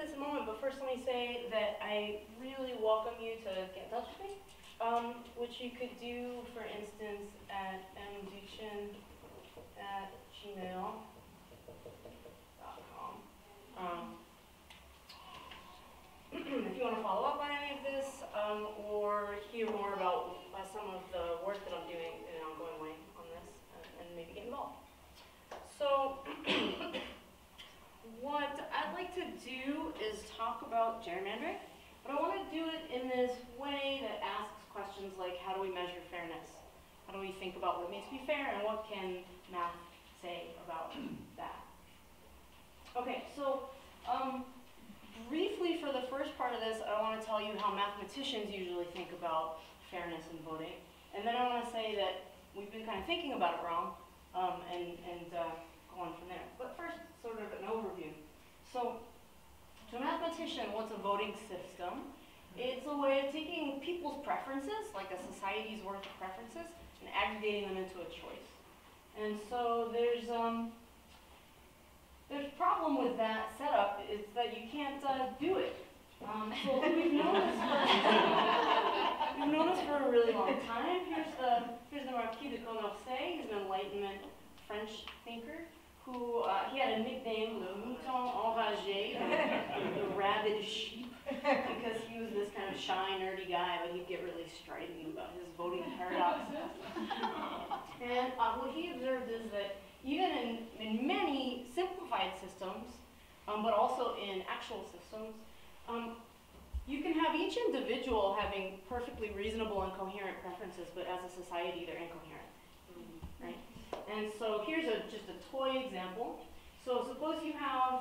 this in a moment, but first let me say that I really welcome you to get in touch with me, which you could do, for instance, at mduchin@gmail.com. If you want to follow up on any of this, or hear more about some of the work that I'm doing in an ongoing way on this, and maybe get involved. So, what I'd like to do is talk about gerrymandering, but I want to do it in this way that asks questions like, how do we measure fairness? How do we think about what it means to be fair, and what can math say about that? Okay, so briefly for the first part of this, I want to tell you how mathematicians usually think about fairness in voting, and then I want to say that we've been kind of thinking about it wrong, and go on from there. But first, sort of an overview. So, to a mathematician, what's a voting system? It's a way of taking people's preferences, like a society's worth of preferences, and aggregating them into a choice. And so there's a problem with that setup is that you can't do it. So we've known this for a really long time. Here's the Marquis de Condorcet. He's an Enlightenment French thinker who he had a nickname, le mouton enragé, the rabid sheep, because he was this kind of shy, nerdy guy, but he'd get really strident about his voting paradoxes. And what he observed is that even in many simplified systems, but also in actual systems, you can have each individual having perfectly reasonable and coherent preferences, but as a society, they're incoherent, right? And so here's just a toy example. So suppose you have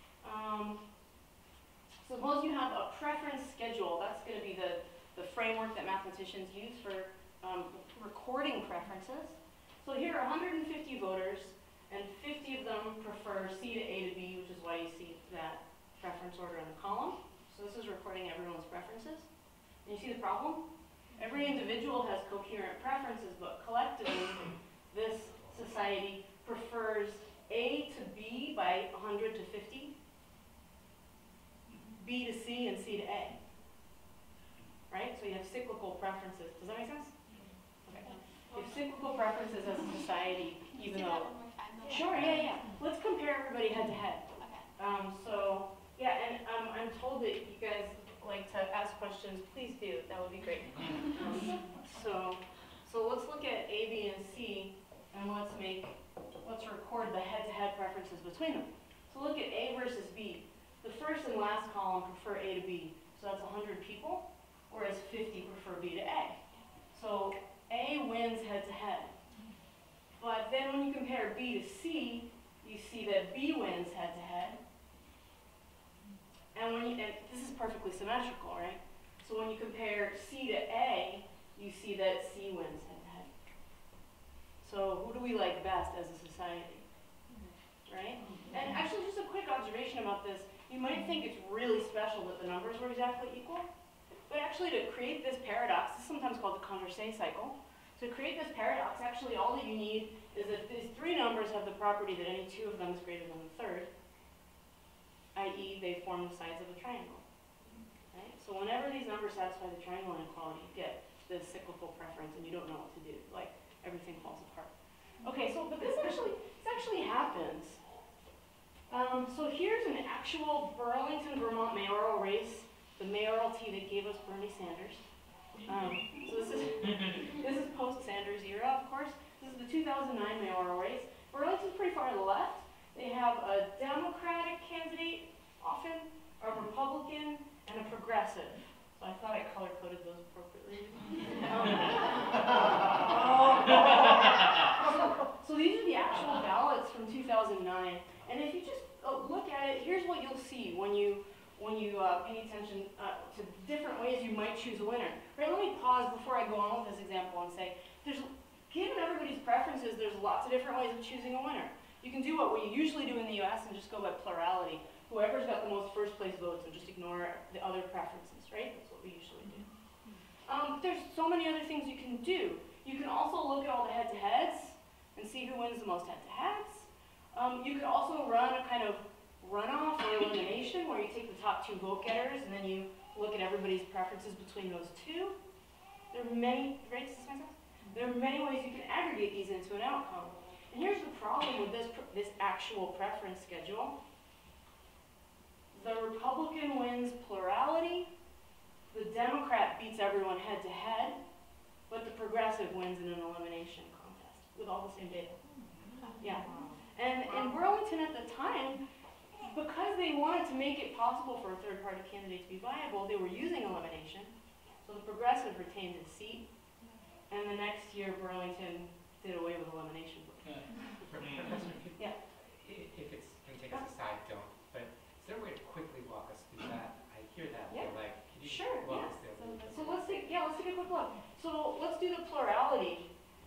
a preference schedule. That's going to be the framework that mathematicians use for recording preferences. So here are 150 voters, and 50 of them prefer C to A to B, which is why you see that preference order in the column. So this is recording everyone's preferences. And you see the problem? Every individual has coherent preferences, but collectively, this society prefers A to B by 100 to 50, B to C, and C to A. Right? So you have cyclical preferences. Does that make sense? Okay. You have cyclical preferences as a society, even though... Sure, yeah. Let's compare everybody head to head. Okay. So, yeah, and I'm told that you guys like to ask questions. Please do. That would be great. So let's look at A, B, and C. And let's record the head-to-head preferences between them. So look at A versus B. The first and last column prefer A to B. So that's 100 people, whereas 50 prefer B to A. So A wins head-to-head. But then when you compare B to C, you see that B wins head-to-head. And this is perfectly symmetrical, right? So when you compare C to A, you see that C wins head-to-head. So who do we like best as a society, right? And actually, just a quick observation about this. You might think it's really special that the numbers were exactly equal, but actually to create this paradox, this is sometimes called the Condorcet cycle. To create this paradox, actually all that you need is that these three numbers have the property that any two of them is greater than the third, i.e. they form the sides of a triangle, right? So whenever these numbers satisfy the triangle inequality, you get this cyclical preference and you don't know what to do. Like, everything falls apart. Okay, but this actually happens. So here's an actual Burlington, Vermont mayoral race, the mayoralty that gave us Bernie Sanders. So this is post-Sanders era, of course. This is the 2009 mayoral race. Burlington's pretty far to the left. They have a Democratic candidate, often, a Republican, and a progressive. So I thought I color-coded those appropriately. So these are the actual ballots from 2009. And if you just look at it, here's what you'll see when you pay attention to different ways you might choose a winner. Right, let me pause before I go on with this example and say, given everybody's preferences, there's lots of different ways of choosing a winner. You can do what we usually do in the US and just go by plurality. Whoever's got the most first place votes and just ignore the other preferences, right? That's what we usually do. There's so many other things you can do. You can also look at all the head-to-heads and see who wins the most head-to-heads. You could also run a kind of runoff or elimination where you take the top 2 vote getters and then you look at everybody's preferences between those two. There are many, right? Does this make sense? There are many ways you can aggregate these into an outcome. And here's the problem with this actual preference schedule. The Republican wins plurality, the Democrat beats everyone head to head, but the progressive wins in an elimination contest with all the same data. Yeah. And in Burlington at the time, because they wanted to make it possible for a third-party candidate to be viable, they were using elimination. So the progressive retained its seat, and the next year Burlington did away with elimination. Professor, Yeah. If it's can take us aside, don't. But is there a way to quickly walk us through that? I hear that, Yeah. but like, can you Sure, walk yeah. us through? So let's take a quick look. So let's do the plurality.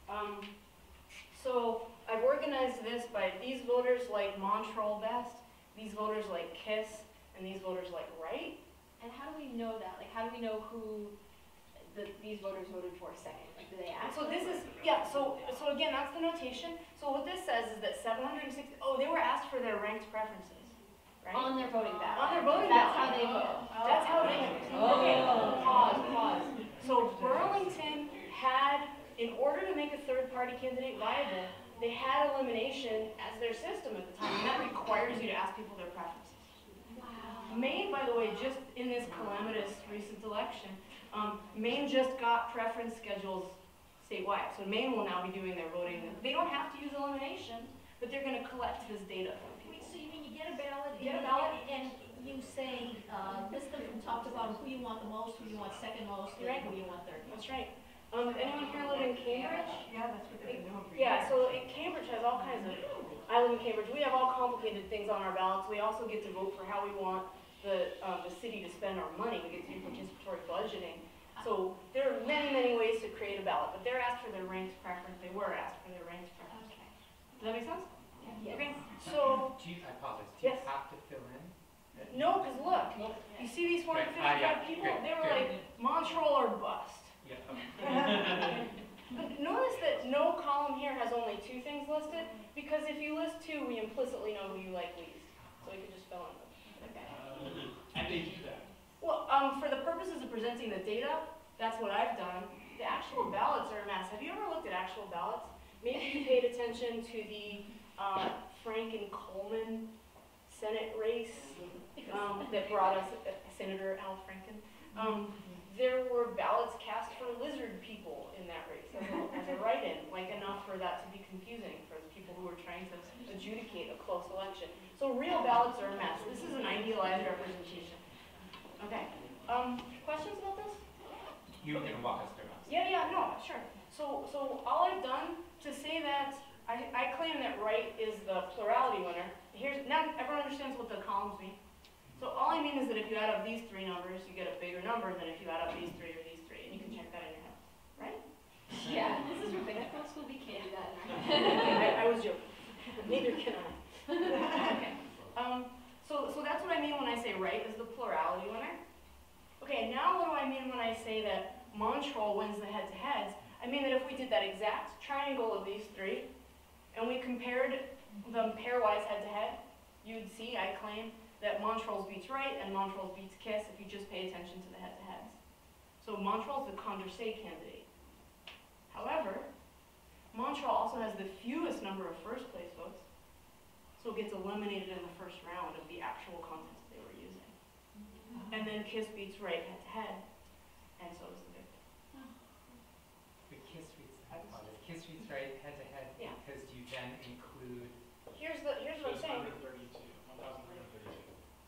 So I've organized this by these voters like Montrol best, these voters like Kiss, and these voters like Wright. And how do we know that? Like, how do we know who these voters voted for second? Like, do they ask? So this is, yeah, so again, that's the notation. So what this says is that 760, they were asked for their ranked preferences, right? On their voting ballot. On their voting That's ballot. how they vote. That's how they, okay, pause. So Burlington had, in order to make a third-party candidate viable, they had elimination as their system at the time, and that requires you to ask people their preferences. Wow. Maine, by the way, just in this calamitous recent election, Maine just got preference schedules statewide. So Maine will now be doing their voting. They don't have to use elimination, but they're going to collect this data from Wait, people. so you mean you get a ballot, Get a ballot. and you say, list them from top to bottom, who you want the most, who you want second most, Right. who you want third most. That's right. Anyone here live in Cambridge? Yeah, that's what they've been doing for Yeah, years. so Cambridge has all kinds of, I live in Cambridge, we have all complicated things on our ballots. We also get to vote for how we want the city to spend our money. We get to do participatory budgeting. So there are many, many ways to create a ballot, but they're asked for their ranked preference. They were asked for their ranked preference. Okay. Does that make sense? Yes. Okay, so, Do you, I apologize, do you Yes. have to fill in? no, because look, you see these 455 yeah, people? good, They were good. like, Montrol or bust. Yeah, okay. But notice that no column here has only 2 things listed, because if you list 2, we implicitly know who you like least. So we can just fill in them. Okay. And they do that. Well, for the purposes of presenting the data, that's what I've done. The actual ballots are a mess. Have you ever looked at actual ballots? Maybe you paid attention to the Frank and Coleman Senate race that brought us Senator Al Franken. There were ballots cast for lizard people in that race as a write-in, like enough for that to be confusing for the people who were trying to adjudicate a close election. So real ballots are a mess. This is an idealized representation. Okay. Questions about this? You were going to walk us through it. Yeah, no, sure. So all I've done to say that I claim that Wright is the plurality winner. Now everyone understands what the columns mean. So all I mean is that if you add up these 3 numbers, you get a bigger number than if you add up these 3 or these 3, and you can check that in your head, right? Yeah, this is rabbinical school. We can't do that. I was joking. Neither can I. Okay. So that's what I mean when I say Wright is the plurality winner. Okay, now what do I mean when I say that Montrol wins the head-to-heads? I mean that if we did that exact triangle of these 3, and we compared them pairwise head-to-head, you'd see, I claim, that Montrol's beats Wright and Montrol's beats Kiss if you just pay attention to the head-to-heads. So Montrol's the Condorcet candidate. However, Montrol also has the fewest number of first-place votes, so it gets eliminated in the first round of the actual contest they were using. And then Kiss beats Wright head-to-head, and so does the victor. The Kiss reads, I apologize, Kiss reads right head to head, Yeah. because you then include, Here's what I'm saying. 132, 1,132.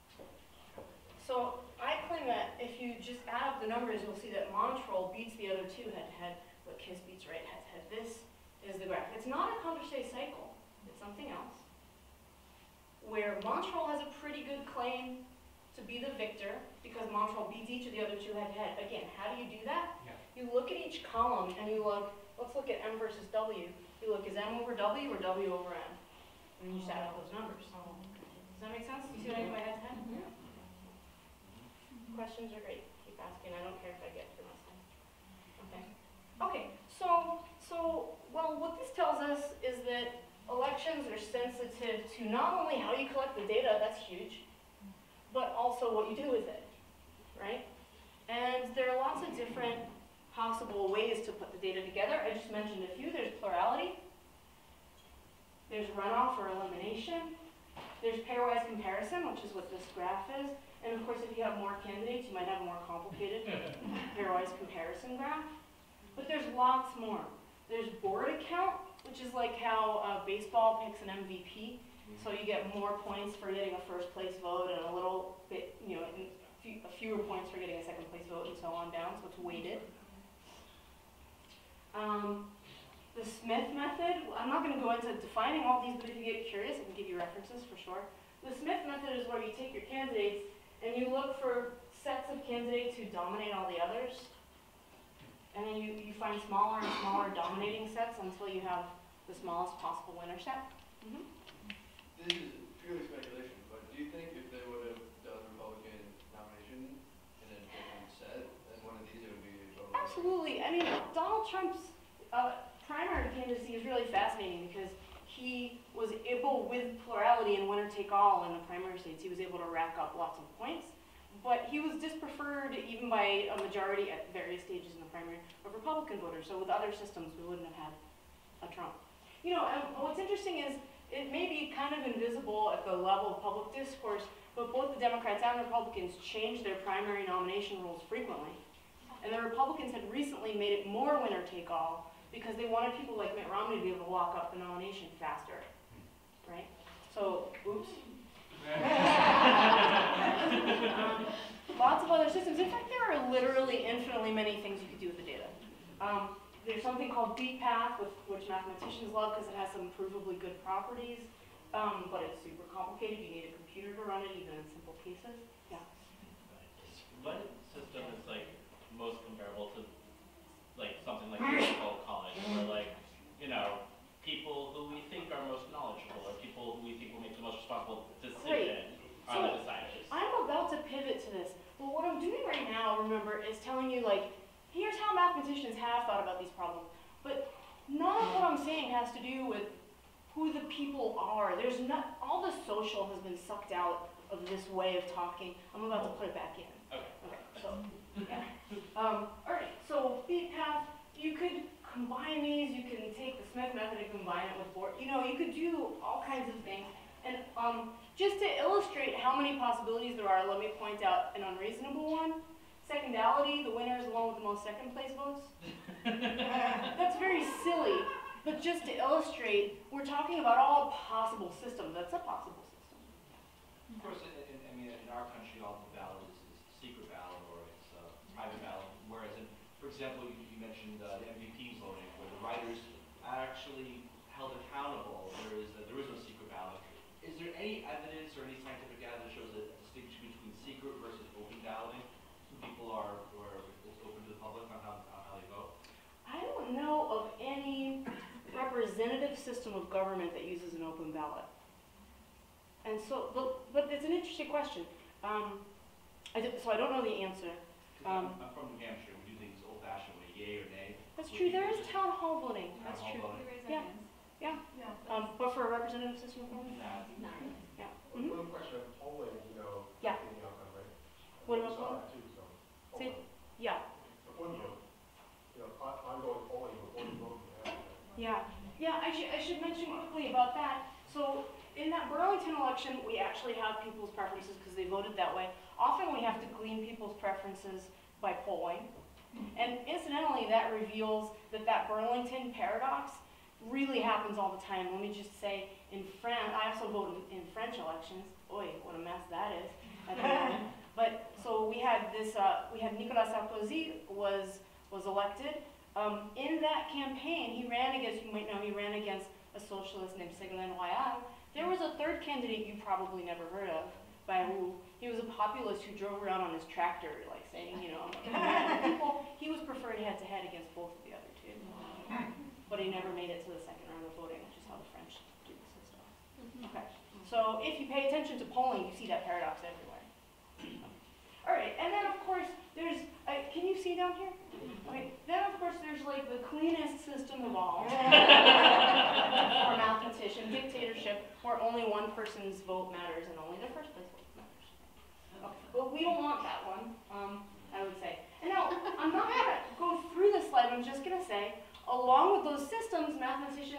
So I claim that if you just add up the numbers, you'll see that Montrol beats the other 2 head-to-head, but Kiss beats Wright head-to-head. This is the graph. It's not a Condorcet cycle. It's something else. Where Montrol has a pretty good claim to be the victor because Montrol beats each of the other 2 head-to-head. Again, how do you do that? yeah. You look at each column and you look, let's look at M versus W. You look, is M over W or W over M? And you just add up those numbers. Does that make sense? Do you see what I mean by head-to-head? Questions are great. Keep asking. I don't care if I get through my time. Okay. Okay. So, well, what this tells us is that elections are sensitive to not only how you collect the data, that's huge, but also what you do with it, right? And there are lots of different possible ways to put the data together. I just mentioned a few. There's plurality. There's runoff or elimination. There's pairwise comparison, which is what this graph is. And of course, if you have more candidates, you might have a more complicated pairwise comparison graph. But there's lots more. There's board account, which is like how baseball picks an MVP. So you get more points for getting a first place vote and a little bit, fewer points for getting a second place vote and so on down, so it's weighted. The Smith method, I'm not going to go into defining all these, but if you get curious, I can give you references for sure. The Smith method is where you take your candidates and you look for sets of candidates who dominate all the others. And then you find smaller and smaller dominating sets until you have the smallest possible winner set. Mm-hmm. This is purely speculation, but do you think if they would have done Republican nomination in a different set, then one of these it would be totally Absolutely. I mean, Donald Trump's primary candidacy is really fascinating because he was able, with plurality and winner-take-all in the primary states, he was able to rack up lots of points. But he was dispreferred even by a majority at various stages in the primary of Republican voters. So with other systems, we wouldn't have had a Trump. You know, and what's interesting is it may be kind of invisible at the level of public discourse, but both the Democrats and Republicans changed their primary nomination rules frequently. And the Republicans had recently made it more winner-take-all because they wanted people like Mitt Romney to be able to lock up the nomination faster, right? So, oops. Lots of other systems. In fact, there are literally infinitely many things you could do with the data. There's something called beat path, which mathematicians love because it has some provably good properties, but it's super complicated. You need a computer to run it, even in simple cases. Yeah. What system is like most comparable to like something like electoral college, where people who we think are most knowledgeable, or people who we think will make the most responsible decision are the deciders? I'm about to pivot to this, but what I'm doing right now, remember, is telling you here's how mathematicians have thought about these problems. But none of what I'm saying has to do with who the people are. There's not, all the social has been sucked out of this way of talking. I'm about to put it back in. Okay, so, yeah. All right, so beat path, you could combine these, you can take the Smith method and combine it with board. You could do all kinds of things. And just to illustrate how many possibilities there are, let me point out an unreasonable one. Secondality, the winner is the one with the most second place votes. That's very silly, but just to illustrate, we're talking about all possible systems. That's a possible system. Of course, in our country, all the ballot is secret ballot or it's private ballot. Whereas, for example, you mentioned the MVP voting, where the writers are actually held accountable. There is no secret ballot. Is there any evidence or any scientific data that shows a distinction between secret versus open balloting? People it's open to the public on how they vote? I don't know of any representative system of government that uses an open ballot. And so, but it's an interesting question. So I don't know the answer. I'm from New Hampshire. We do things old-fashioned way, yay or nay. That's true. There is town hall voting. That's true. Yeah. Yeah. But for a representative system of government? No. Yeah. One question of polling, Yeah. the outcome, right? What about We saw polling? that too, so. Say, yeah. Before you vote, ongoing polling before you vote, you have to. Yeah, I should mention quickly about that. So in that Burlington election, we actually have people's preferences because they voted that way. Often we have to glean people's preferences by polling. And incidentally, that reveals that Burlington paradox really happens all the time. Let me just say, in France, I also vote in French elections. Oy, what a mess that is. But so we had Nicolas Sarkozy was elected. In that campaign, he ran against, you might know, he ran against a socialist named Ségolène Royal. There was a third candidate you probably never heard of, Bayrou. He was a populist who drove around on his tractor, saying, people. He was preferred head-to-head against both of the other two. But he never made it to the second round of voting, which is how the French do the system. Okay, so if you pay attention to polling, you see that paradox everywhere. All right, and then of course, there's, can you see down here? Okay, then of course there's the cleanest system of all, for mathematician, dictatorship, where only one person's vote matters and only their first place vote matters.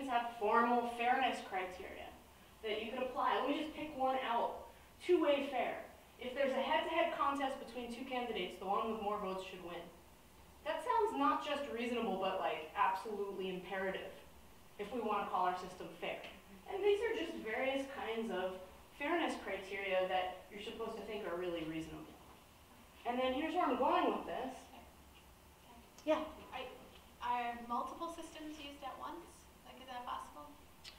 have formal fairness criteria that you could apply. Let me just pick one out. Two-way fair. If there's a head-to-head contest between two candidates, the one with more votes should win. That sounds not just reasonable, but like absolutely imperative if we want to call our system fair. And these are just various kinds of fairness criteria that you're supposed to think are really reasonable. And then here's where I'm going with this. Yeah. Are multiple systems used at once? Like, is that possible?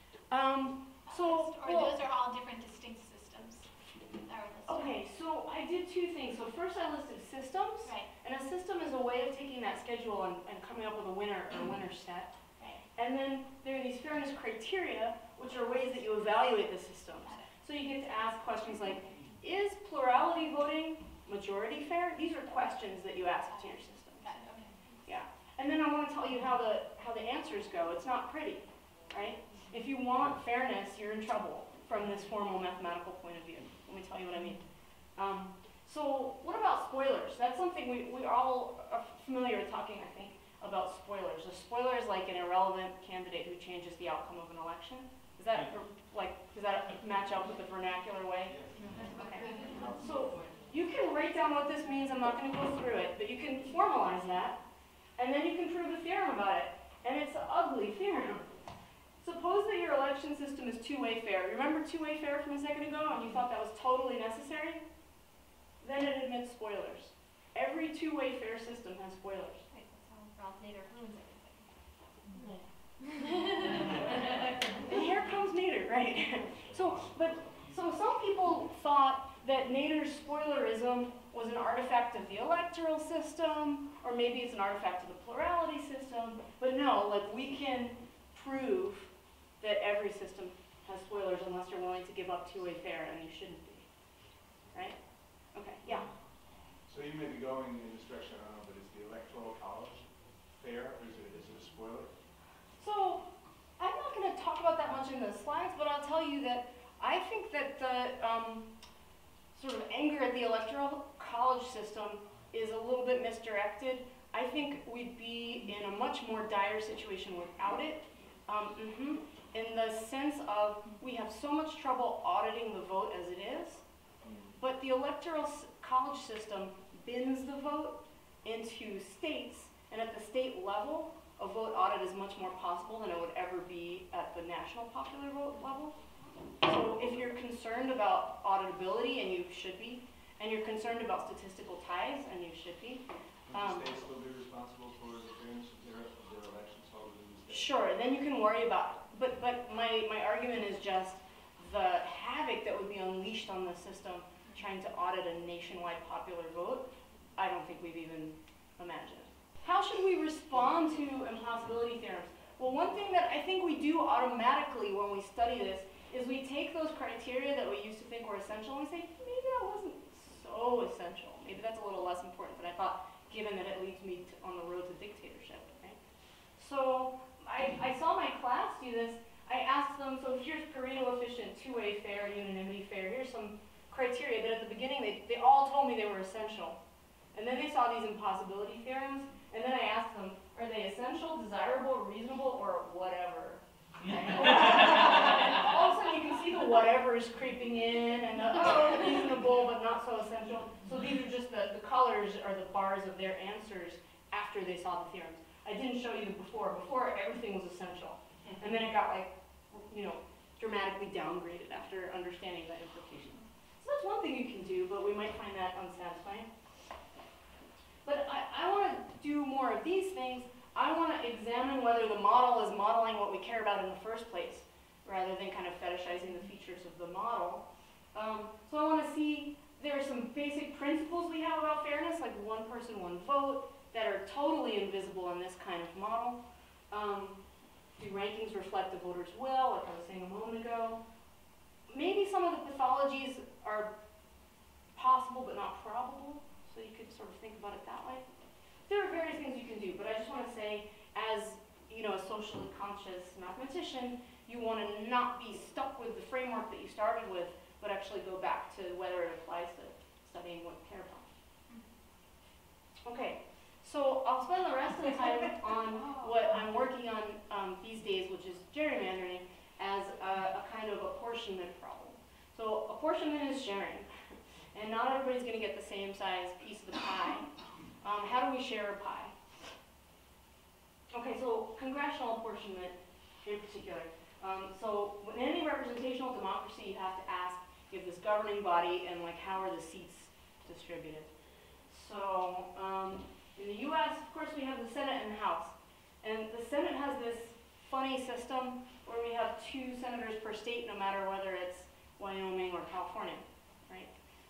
Or those are all different distinct systems that are listed? Okay, so I did two things. So first I listed systems, Right. and a system is a way of taking that schedule and coming up with a winner or winner set. Right. And then there are these fairness criteria, which are ways that you evaluate the systems. Got it. So you get to ask questions like, is plurality voting majority fair? These are questions that you ask to your system. Got it, okay. Yeah. And then I want to tell you how the answers go. It's not pretty, right? If you want fairness, you're in trouble from this formal mathematical point of view. Let me tell you what I mean. So what about spoilers? That's something we all are familiar with talking, I think, about spoilers. A spoiler is like an irrelevant candidate who changes the outcome of an election. Does that match up with the vernacular way? Okay. So you can write down what this means. I'm not going to go through it, but you can formalize that, and then you can prove a theorem about it. And it's an ugly theorem. Suppose that your election system is two-way fair. Remember two-way fair from a second ago, and you thought that was totally necessary? Then it admits spoilers. Every two-way fair system has spoilers. Right, that's how Ralph Nader ruins everything. And here comes Nader, right? So some people thought that Nader's spoilerism was an artifact of the electoral system, or maybe it's an artifact of the plurality system. But no, like we can prove that every system has spoilers unless you're willing to give up two-way fair, and you shouldn't be, right? Okay, yeah. So you may be going in this direction, I don't know, but is the electoral college fair, or is it a spoiler? So I'm not going to talk about that much in the slides, but I'll tell you that I think that the sort of anger at the electoral college system is a little bit misdirected. I think we'd be in a much more dire situation without it. In the sense of we have so much trouble auditing the vote as it is, but the electoral college system bins the vote into states, and at the state level, a vote audit is much more possible than it would ever be at the national popular vote level. So if you're concerned about auditability, and you should be, and you're concerned about statistical ties, and you should be, Can the states still be responsible for the fairness of their elections held in the state? sure, then you can worry about, but my argument is just the havoc that would be unleashed on the system trying to audit a nationwide popular vote, I don't think we've even imagined. How should we respond to impossibility theorems? Well, one thing that I think we do automatically when we study this is we take those criteria that we used to think were essential and we say, maybe that wasn't so essential. Maybe that's a little less important than I thought, given that it leads me on the road to dictatorship, right? So I saw my class do this. I asked them, so here's Pareto efficient, two-way fair, unanimity fair. Here's some criteria that at the beginning they all told me they were essential. And then they saw these impossibility theorems, and then I asked them, are they essential, desirable, reasonable, or whatever? All of a sudden you can see the whatevers creeping in, and the reasonable but not so essential. So these are just the colors or the bars of their answers after they saw the theorems. I didn't show you the before. Before, everything was essential. And then it got like, dramatically downgraded after understanding the implications. So that's one thing you can do, but we might find that unsatisfying. But I want to do more of these things. I want to examine whether the model is modeling what we care about in the first place, rather than kind of fetishizing the features of the model. So I want to see there are some basic principles we have about fairness, like one person, one vote, that are totally invisible in this kind of model. Do rankings reflect the voter's will, like I was saying a moment ago? Maybe some of the pathologies are possible but not probable, so you could sort of think about it that way. There are various things you can do, but I just want to say, as a socially conscious mathematician, you want to not be stuck with the framework that you started with, but actually go back to whether it applies to studying what you care about. Okay, So I'll spend the rest of the time on what I'm working on these days, which is gerrymandering as a kind of apportionment problem. So apportionment is sharing, and not everybody's going to get the same size piece of the pie. How do we share a pie? Okay, so congressional apportionment in particular. So in any representational democracy, you have to ask, you have this governing body, and like, how are the seats distributed? So in the US, of course, we have the Senate and the House. And the Senate has this funny system where we have 2 senators per state, no matter whether it's Wyoming or California, right?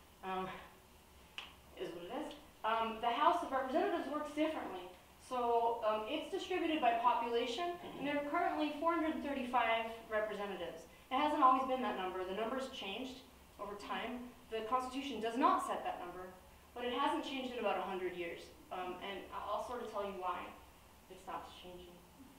Is what it is. The House of Representatives works differently. So it's distributed by population, and there are currently 435 representatives. It hasn't always been that number. The number's changed over time. The Constitution does not set that number, but it hasn't changed in about 100 years. And I'll sort of tell you why it stops changing.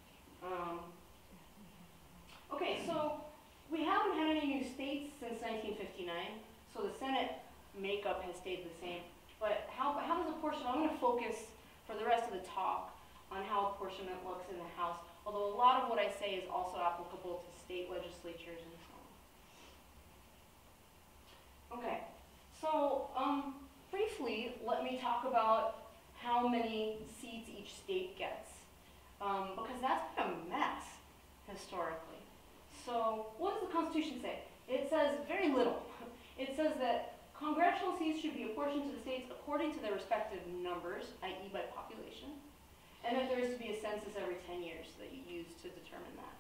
Okay, so we haven't had any new states since 1959, so the Senate makeup has stayed the same. But how does apportionment, I'm going to focus for the rest of the talk on how apportionment looks in the House, although a lot of what I say is also applicable to state legislatures and so on. Okay, so briefly, let me talk about how many seats each state gets, because that's been a mess historically. So what does the Constitution say? It says very little. It says that congressional seats should be apportioned to the states according to their respective numbers, i.e. by population, and that there is to be a census every 10 years that you use to determine that.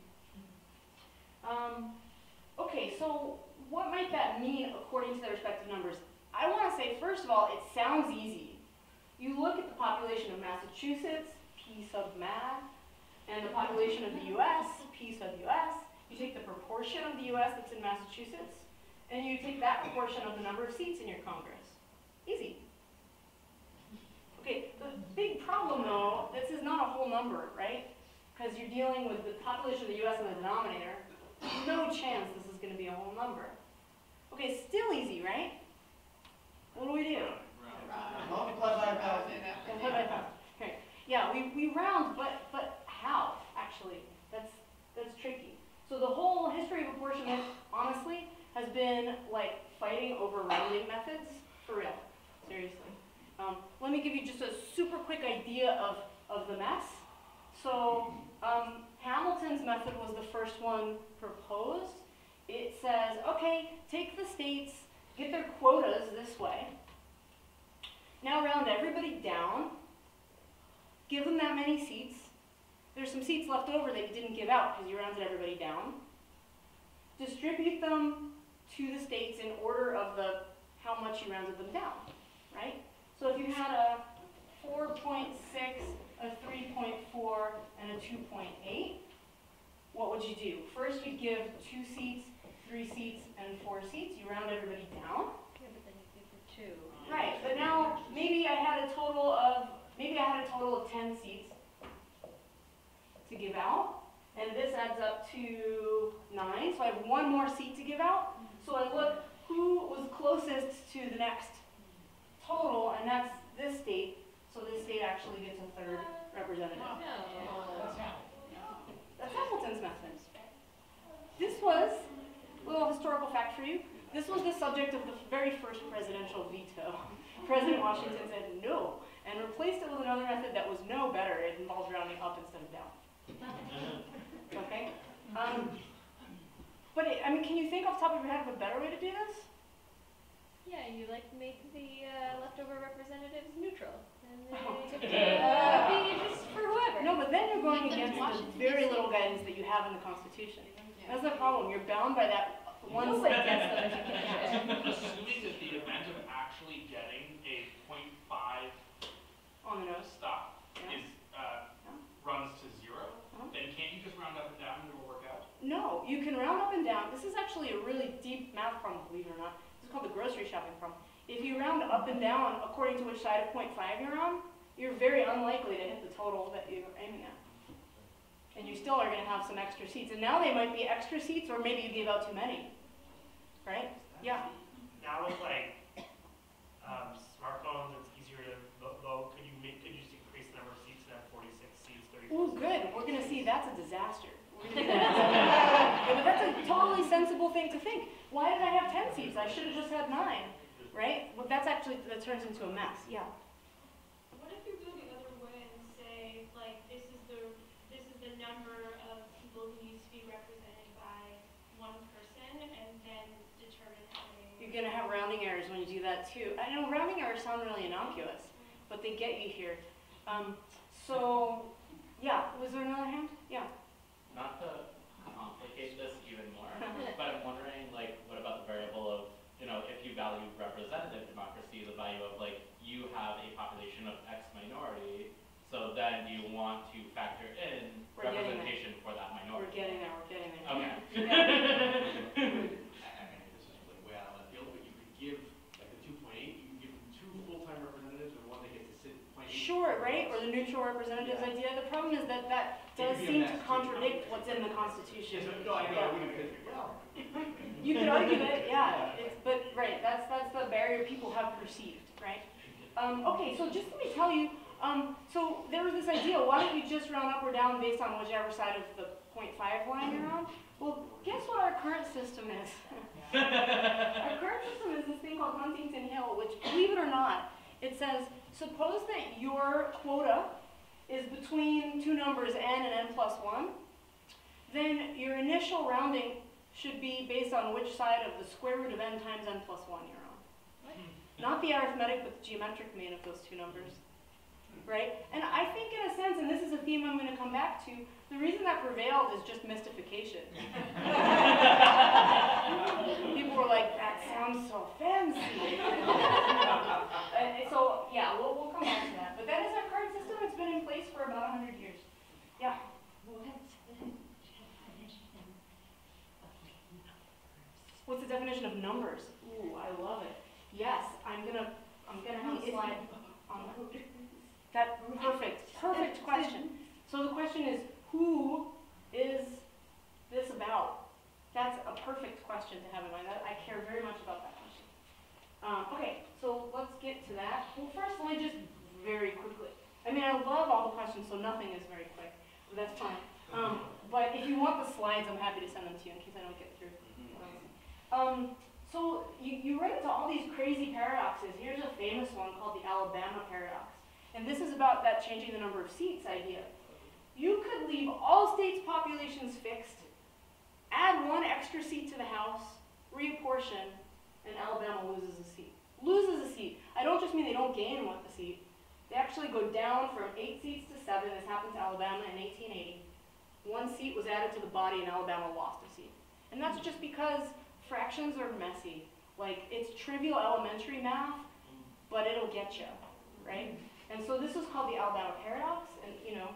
Okay, so what might that mean according to their respective numbers? I want to say, first of all, it sounds easy. You look at the population of Massachusetts, P sub Mad, and the population of the US, P sub US. You take the proportion of the US that's in Massachusetts, and you take that proportion of the number of seats in your Congress. Easy. Okay, the big problem though, this is not a whole number, right? Because you're dealing with the population of the US and the denominator. No chance this is going to be a whole number. Okay, still easy, right? What do we do? Multiply by 1,000. Multiply by 1,000. Okay. Yeah, we round, but how, actually? That's tricky. So the whole history of apportionment, honestly, has been like fighting over rounding methods, for real, seriously. Let me give you just a super quick idea of the mess. So Hamilton's method was the first one proposed. It says, okay, take the states, get their quotas this way. Now round everybody down, give them that many seats. There's some seats left over that you didn't give out because you rounded everybody down. Distribute them to the states in order of how much you rounded them down, right? So if you had a 4.6, a 3.4, and a 2.8, what would you do? First you'd give 2 seats, 3 seats, and 4 seats. You round everybody down. Yeah, but then you give the 2. Right, but now maybe I had a total of 10 seats to give out, and this adds up to 9, so I have 1 more seat to give out. So I look who was closest to the next total, and that's this state, so this state actually gets a 3rd representative. That's Hamilton's method. This was, a little historical fact for you, this was the subject of the very first presidential veto. President Washington said no, and replaced it with another method that was no better. It involves rounding up instead of down. Okay? But I mean, can you think off the top of your head of a better way to do this? Yeah, you like make the leftover representatives neutral, and they be just for whoever. No, but then you're going against the very little guidance that you have in the Constitution. That's the problem. You're bound by that one Nobody sentence. gets them. Assuming that the event of actually getting a 0.5 On the nose. stop Yeah. is runs to 0, then can't you just round up and down and it'll work out? No, you can round up and down. This is actually a really deep math problem, believe it or not. It's called the grocery shopping problem. If you round up and down according to which side of 0.5 you're on, you're very unlikely to hit the total that you're aiming at. And you still are going to have some extra seats. And now they might be extra seats, or maybe you gave out too many. Right? Yeah. Now with like smartphones, it's easier to vote. Could you thing to think. Why did I have 10 seats? I should have just had 9, right? Well, that turns into a mess, yeah. What if you go the other way and say, like, this is the number of people who used to be represented by one person, and then determine how many? You're gonna have rounding errors when you do that too. I know rounding errors sound really innocuous, but they get you here. So, yeah, was there another hand? Yeah. Not to complicate this even more, but I'm wondering, like, what about the variable of, you know, if you value representative democracy, the value of, like, you have a population of X minority, so then you want to factor in representation for that minority. We're getting there. Okay. I mean, this is really way out of left field, but you could give, like the 2.8, you can give them 2 full-time representatives and one that gets to sit 0.8. Sure, right? Or the neutral representatives idea. The problem is that does seem to contradict what's in the Constitution. Yes, no, I know. You could argue that, yeah. But right, that's the barrier people have perceived, right? Okay, so just let me tell you. So there was this idea. Why don't you just round up or down based on whichever side of the 0.5 line you're on? Well, guess what our current system is? Our current system is this thing called Huntington Hill, which, believe it or not, it says, suppose that your quota is between 2 numbers n and n plus 1, then your initial rounding should be based on which side of the square root of n times n plus 1 you're on. What? Not the arithmetic, but the geometric mean of those 2 numbers. Right? And I think in a sense, and this is a theme I'm going to come back to, the reason that prevailed is just mystification. People were like, that sounds so fancy. So, yeah, we'll come back to that. But that is our current system. It's been in place for about 100 years. Yeah? What's the definition of numbers? Ooh, I love it. Yes, I'm gonna have a slide on that. That perfect question. So the question is, who is this about? That's a perfect question to have in mind. I care very much about that question. Okay, so let's get to that. Well, first, let me just very quickly. I mean, I love all the questions, so nothing is very quick, but that's fine. But if you want the slides, I'm happy to send them to you in case I don't get through. So you run into all these crazy paradoxes. Here's a famous one called the Alabama paradox. And this is about that changing the number of seats idea. You could leave all states' populations fixed, add 1 extra seat to the House, reapportion, and Alabama loses a seat. Loses a seat. I don't just mean they don't gain a seat. They actually go down from 8 seats to 7. This happened to Alabama in 1880. 1 seat was added to the body and Alabama lost a seat. And that's just because fractions are messy. Like, it's trivial elementary math, but it'll get you, right? And so this is called the Alabama paradox, and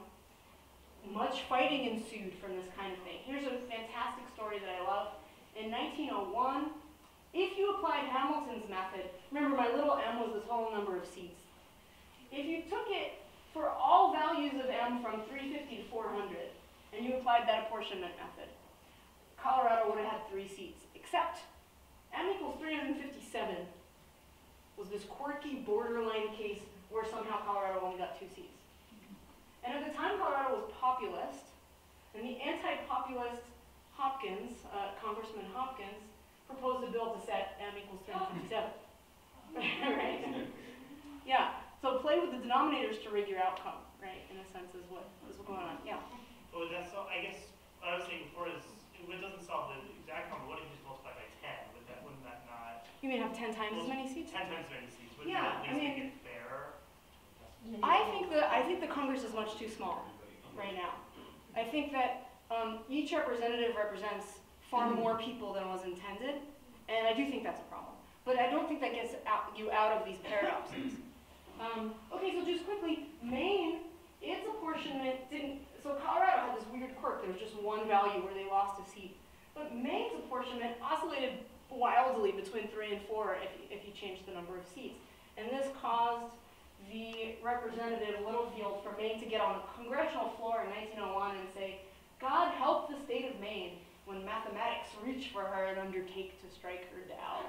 much fighting ensued from this kind of thing. Here's a fantastic story that I love. In 1901, if you applied Hamilton's method, remember my little m was the total number of seats. If you took it for all values of m from 350 to 400, and you applied that apportionment method, Colorado would have had 3 seats, except m equals 357 was this quirky borderline case where somehow Colorado only got 2 seats. And at the time, Colorado was populist, and the anti-populist Hopkins, Congressman Hopkins, proposed a bill to set m equals 357. Right? Yeah. So play with the denominators to rig your outcome, right? In a sense, is what's going on. Yeah. Well, that's so. I guess what I was saying before is it doesn't solve the exact number. What if you just multiply by 10? Wouldn't that not? You mean have 10 times as many seats? 10 times as many seats. Wouldn't Yeah, that at least make it fair? I think the Congress is much too small right now. I think that each representative represents far more people than was intended, and I do think that's a problem. But I don't think that gets you out of these paradoxes. Okay, so just quickly, Maine, its apportionment didn't. So Colorado had this weird quirk. There was just 1 value where they lost a seat. But Maine's apportionment oscillated wildly between 3 and 4 if you changed the number of seats. And this caused the representative Littlefield from Maine to get on the congressional floor in 1901 and say, God help the state of Maine when mathematics reach for her and undertake to strike her down.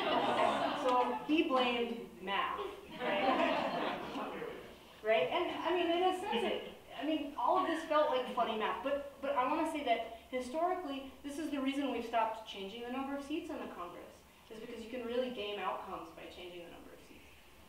So he blamed math, right? Right? And I mean, in a sense, all of this felt like funny math, but I want to say that historically, this is the reason we've stopped changing the number of seats in the Congress, is because you can really game outcomes by changing the number of seats.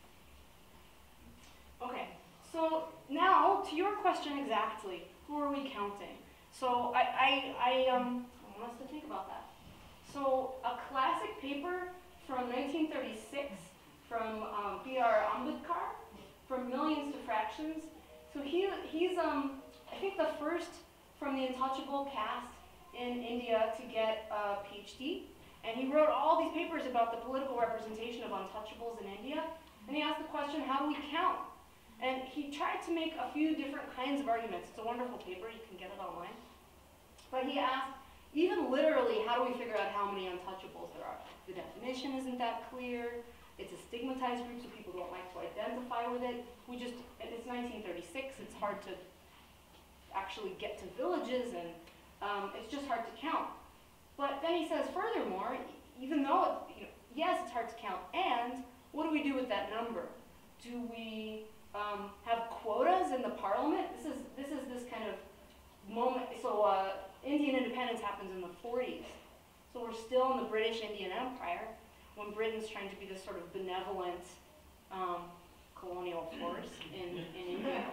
Okay, so now to your question exactly, who are we counting? So I want us to think about that. So a classic paper from 1936 from B.R. Ambedkar, From Millions to Fractions. So he's I think the first from the untouchable caste in India to get a PhD. And he wrote all these papers about the political representation of untouchables in India. And he asked the question, how do we count? And he tried to make a few different kinds of arguments. It's a wonderful paper, you can get it online. But he asked, even literally, how do we figure out how many untouchables there are? The definition isn't that clear. It's a stigmatized group, so people don't like to identify with it. And it's 1936, it's hard to actually get to villages, and it's just hard to count. But then he says, furthermore, even though, yes, it's hard to count, and what do we do with that number? Do we have quotas in the parliament? This is this kind of moment. So Indian independence happens in the 40s. So we're still in the British Indian Empire when Britain's trying to be this sort of benevolent colonial force in India.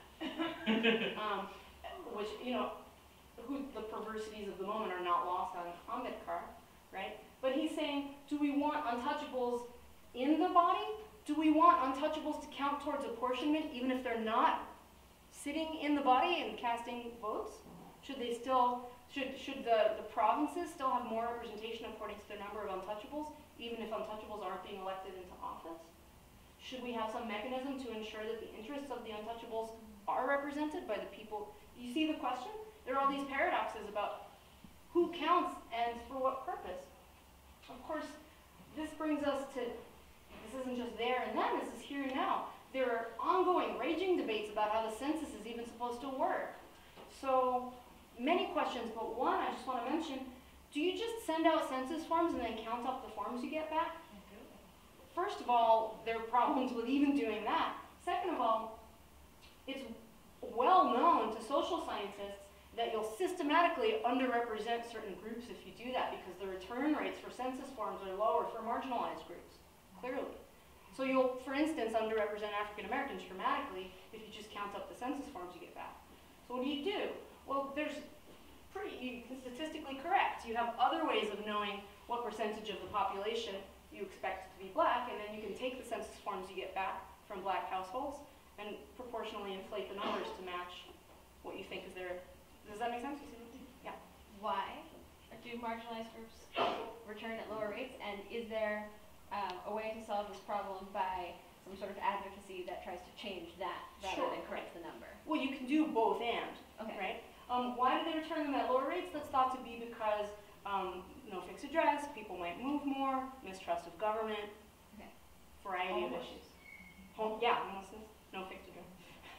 Which, the perversities of the moment are not lost on Ambedkar, right? But he's saying, do we want untouchables in the body? Do we want untouchables to count towards apportionment even if they're not sitting in the body and casting votes? Should they still, should the provinces still have more representation according to their number of untouchables, even if untouchables aren't being elected into office? Should we have some mechanism to ensure that the interests of the untouchables are represented by the people? You see the question? There are all these paradoxes about who counts and for what purpose. Of course, this brings us to, this isn't just there and then, this is here and now. There are ongoing, raging debates about how the census is even supposed to work. So, many questions, but one I just want to mention, do you just send out census forms and then count up the forms you get back? First of all, there are problems with even doing that. Second of all, it's well known to social scientists that you'll systematically underrepresent certain groups if you do that, because the return rates for census forms are lower for marginalized groups, clearly. So you'll, for instance, underrepresent African Americans dramatically if you just count up the census forms you get back. So what do? Well, there's statistically correct. You have other ways of knowing what percentage of the population you expect to be black, and then you can take the census forms you get back from black households and proportionally inflate the numbers to match what you think is their. Does that make sense? Yeah. Why do marginalized groups return at lower rates, and is there a way to solve this problem by some sort of advocacy that tries to change that rather than correct the number? Well, you can do both and, okay. Right? Why do they return them at lower rates? That's thought to be because no fixed address, people might move more, mistrust of government, okay. Variety of issues. Homelessness, no fixed address.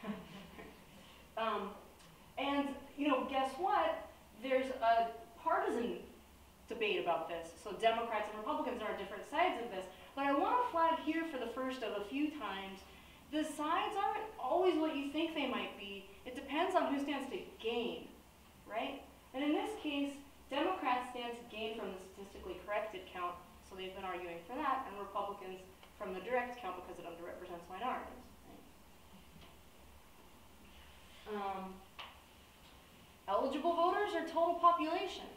And, guess what? There's a partisan debate about this. So Democrats and Republicans are on different sides of this. But I want to flag here for the first of a few times, the sides aren't always what you think they might be. It depends on who stands to gain, right? And in this case, Democrats stand to gain from the statistically corrected count, so they've been arguing for that, and Republicans from the direct count because it underrepresents minorities. Right? Eligible voters or total population?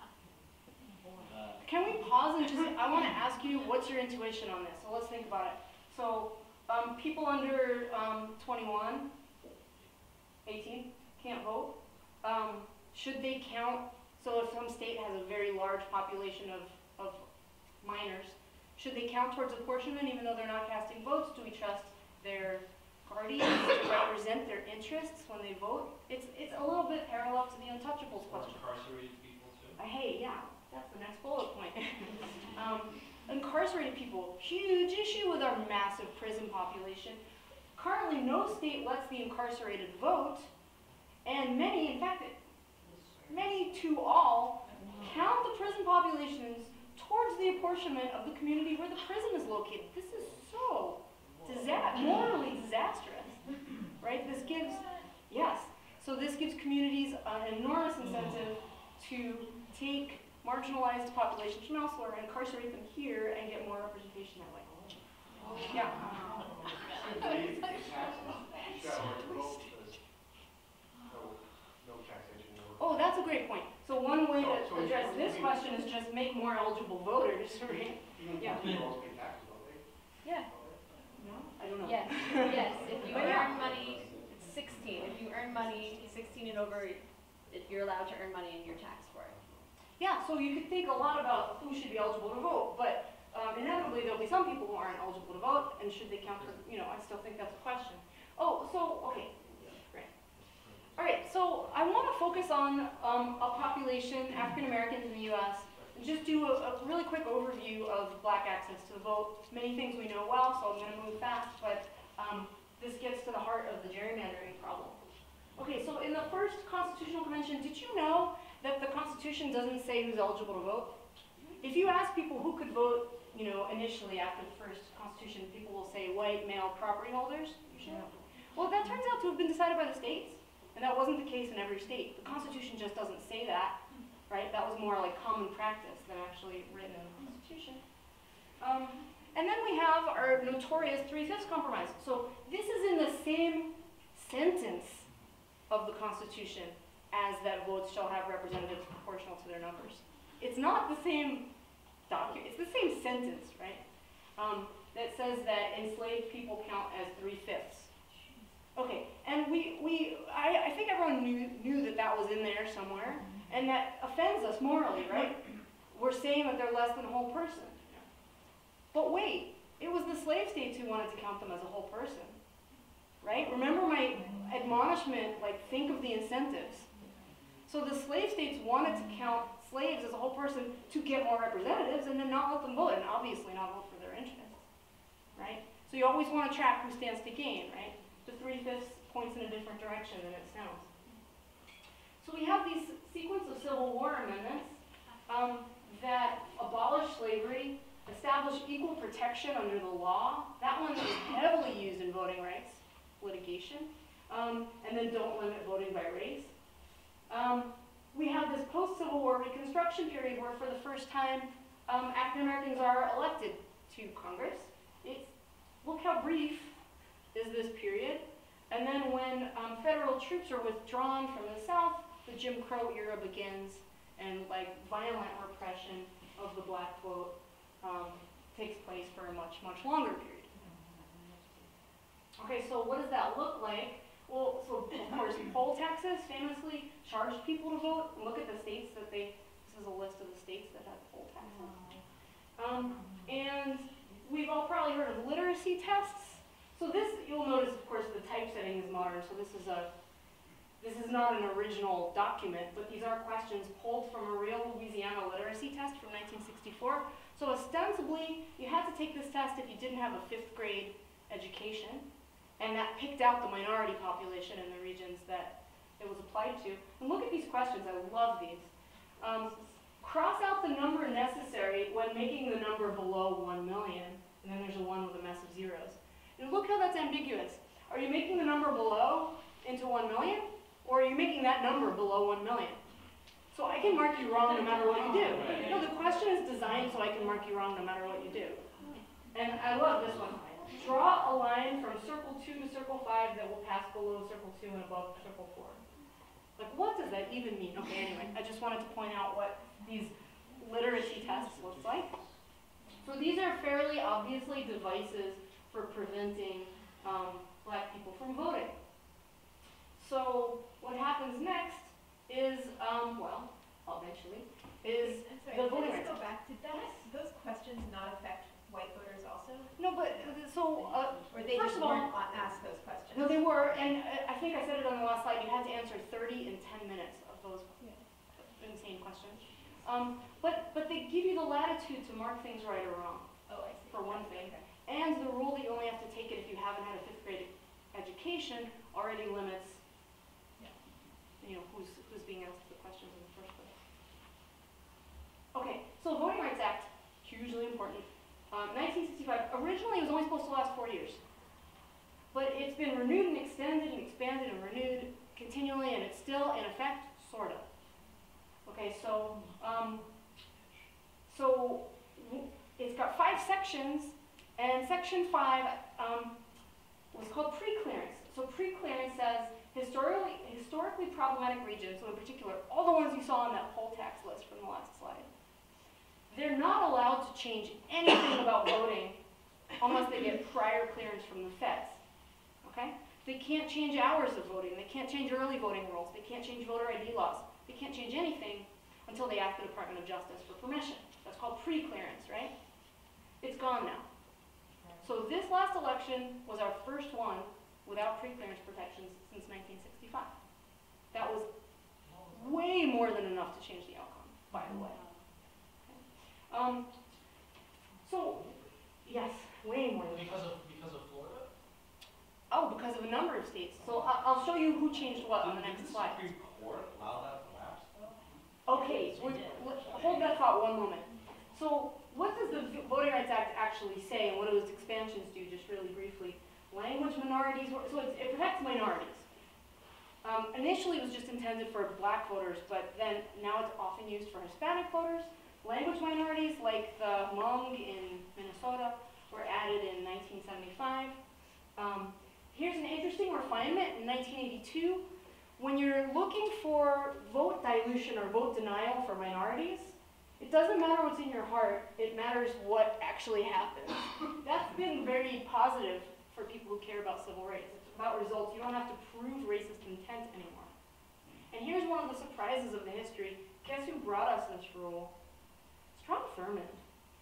Can we pause and just, I want to ask you, what's your intuition on this? So let's think about it. So people under 21, 18, can't vote. Should they count, so if some state has a very large population of minors, should they count towards apportionment even though they're not casting votes? Do we trust their guardians to represent their interests when they vote? It's a little bit parallel to the untouchables question. Incarcerated people too? That's the next bullet point. Incarcerated people, huge issue with our massive prison population. Currently, no state lets the incarcerated vote, and many, in fact, many to all, count the prison populations towards the apportionment of the community where the prison is located. This is so morally disastrous, right? This gives communities an enormous incentive to take marginalized populations from elsewhere and incarcerate them here and get more representation that way. Yeah. No taxation. Oh, that's a great point. So one way to address this question is just make more eligible voters, right? Yeah. People pay taxes, don't they? Yeah. No, I don't know. Yes, yes, if you But yeah. earn money, it's 16, if you earn money 16 and over, you're allowed to earn money and you're taxed for it. Yeah, so you could think a lot about who should be eligible to vote, but inevitably there'll be some people who aren't eligible to vote, and should they count for, I still think that's a question. Oh, so, okay, great. All right, so I want to focus on a population, African Americans in the U.S., and just do a really quick overview of Black access to the vote. Many things we know well, so I'm going to move fast, but this gets to the heart of the gerrymandering problem. Okay, so in the first Constitutional Convention, did you know that the Constitution doesn't say who's eligible to vote? If you ask people who could vote, initially after the first Constitution, people will say white male property holders, usually. Well, that turns out to have been decided by the states, and that wasn't the case in every state. The Constitution just doesn't say that, right? That was more like common practice than actually written in the Constitution. And then we have our notorious 3/5 compromise. So this is in the same sentence of the Constitution as that votes shall have representatives proportional to their numbers. It's not the same document, it's the same sentence, right? That says that enslaved people count as 3/5. Okay, and I think everyone knew that that was in there somewhere, and that offends us morally, right? We're saying that they're less than a whole person. But wait, it was the slave states who wanted to count them as a whole person, right? Remember my admonishment, like think of the incentives. So the slave states wanted to count slaves as a whole person to get more representatives and then not let them vote, and obviously not vote for their interests, right? So you always want to track who stands to gain, right? The 3/5 points in a different direction than it sounds. So we have these sequence of Civil War amendments that abolish slavery, establish equal protection under the law. That one is heavily used in voting rights litigation, and then don't limit voting by race. We have this post-Civil War Reconstruction period where for the first time African Americans are elected to Congress. Look how brief is this period. And then when federal troops are withdrawn from the South, the Jim Crow era begins, and violent repression of the black vote takes place for a much, much longer period. Okay, so what does that look like? Well, so of course, poll taxes famously charged people to vote. Look at the states that this is a list of the states that have poll taxes. And we've all probably heard of literacy tests. So this, you'll notice, of course, the typesetting is modern. So this is not an original document, but these are questions pulled from a real Louisiana literacy test from 1964. So ostensibly, you had to take this test if you didn't have a 5th grade education. And that picked out the minority population in the regions that it was applied to. And look at these questions, I love these. Cross out the number necessary when making the number below 1 million, and then there's a 1 with a mess of zeros. And look how that's ambiguous. Are you making the number below into 1 million, or are you making that number below 1 million? So I can mark you wrong no matter what you do. No, the question is designed so I can mark you wrong no matter what you do. And I love this one. Draw a line from circle 2 to circle 5 that will pass below circle 2 and above circle 4. Like, what does that even mean? Okay, anyway, I just wanted to point out what these literacy tests look like. So these are fairly obviously devices for preventing black people from voting. So what happens next is, eventually, is the voting rights. Go back. Did those questions not affect white voters also? No, but Or they first just of all, weren't asked those questions? no, they were, and I think I said it on the last slide. You had to answer 30 in 10 minutes of those insane questions. But they give you the latitude to mark things right or wrong. Oh, I see. For one thing. And the rule that you only have to take it if you haven't had a 5th grade education already limits, who's being asked the questions in the first place. Okay, so Voting Rights Act, hugely important. 1965, originally it was only supposed to last 4 years. But it's been renewed and extended and expanded and renewed continually, and it's still in effect, sort of. Okay, so it's got 5 sections, and section 5 was called pre-clearance. So pre-clearance says historically problematic regions, so in particular, all the ones you saw on that poll tax list from the last slide, they're not allowed to change anything about voting unless they get prior clearance from the feds. Okay? They can't change hours of voting. They can't change early voting rules. They can't change voter ID laws. They can't change anything until they ask the Department of Justice for permission. That's called pre-clearance, right? It's gone now. So this last election was our first one without pre-clearance protections since 1965. That was way more than enough to change the outcome, by the way. Okay. So, yes, way more than Because of Florida? Oh, because of a number of states. So I'll show you who changed what on the next slide. Did the Supreme Court allow that to lapse though? Okay, hold that thought one moment. So what does the Voting Rights Act actually say, and what do its expansions do, just really briefly? Language minorities, so it protects minorities. Initially it was just intended for black voters, but then now it's often used for Hispanic voters. Language minorities, like the Hmong in Minnesota, were added in 1975. Here's an interesting refinement in 1982. When you're looking for vote dilution or vote denial for minorities, it doesn't matter what's in your heart, it matters what actually happens. That's been very positive for people who care about civil rights. It's about results. You don't have to prove racist intent anymore. And here's one of the surprises of the history. Guess who brought us this rule? Strom Thurmond.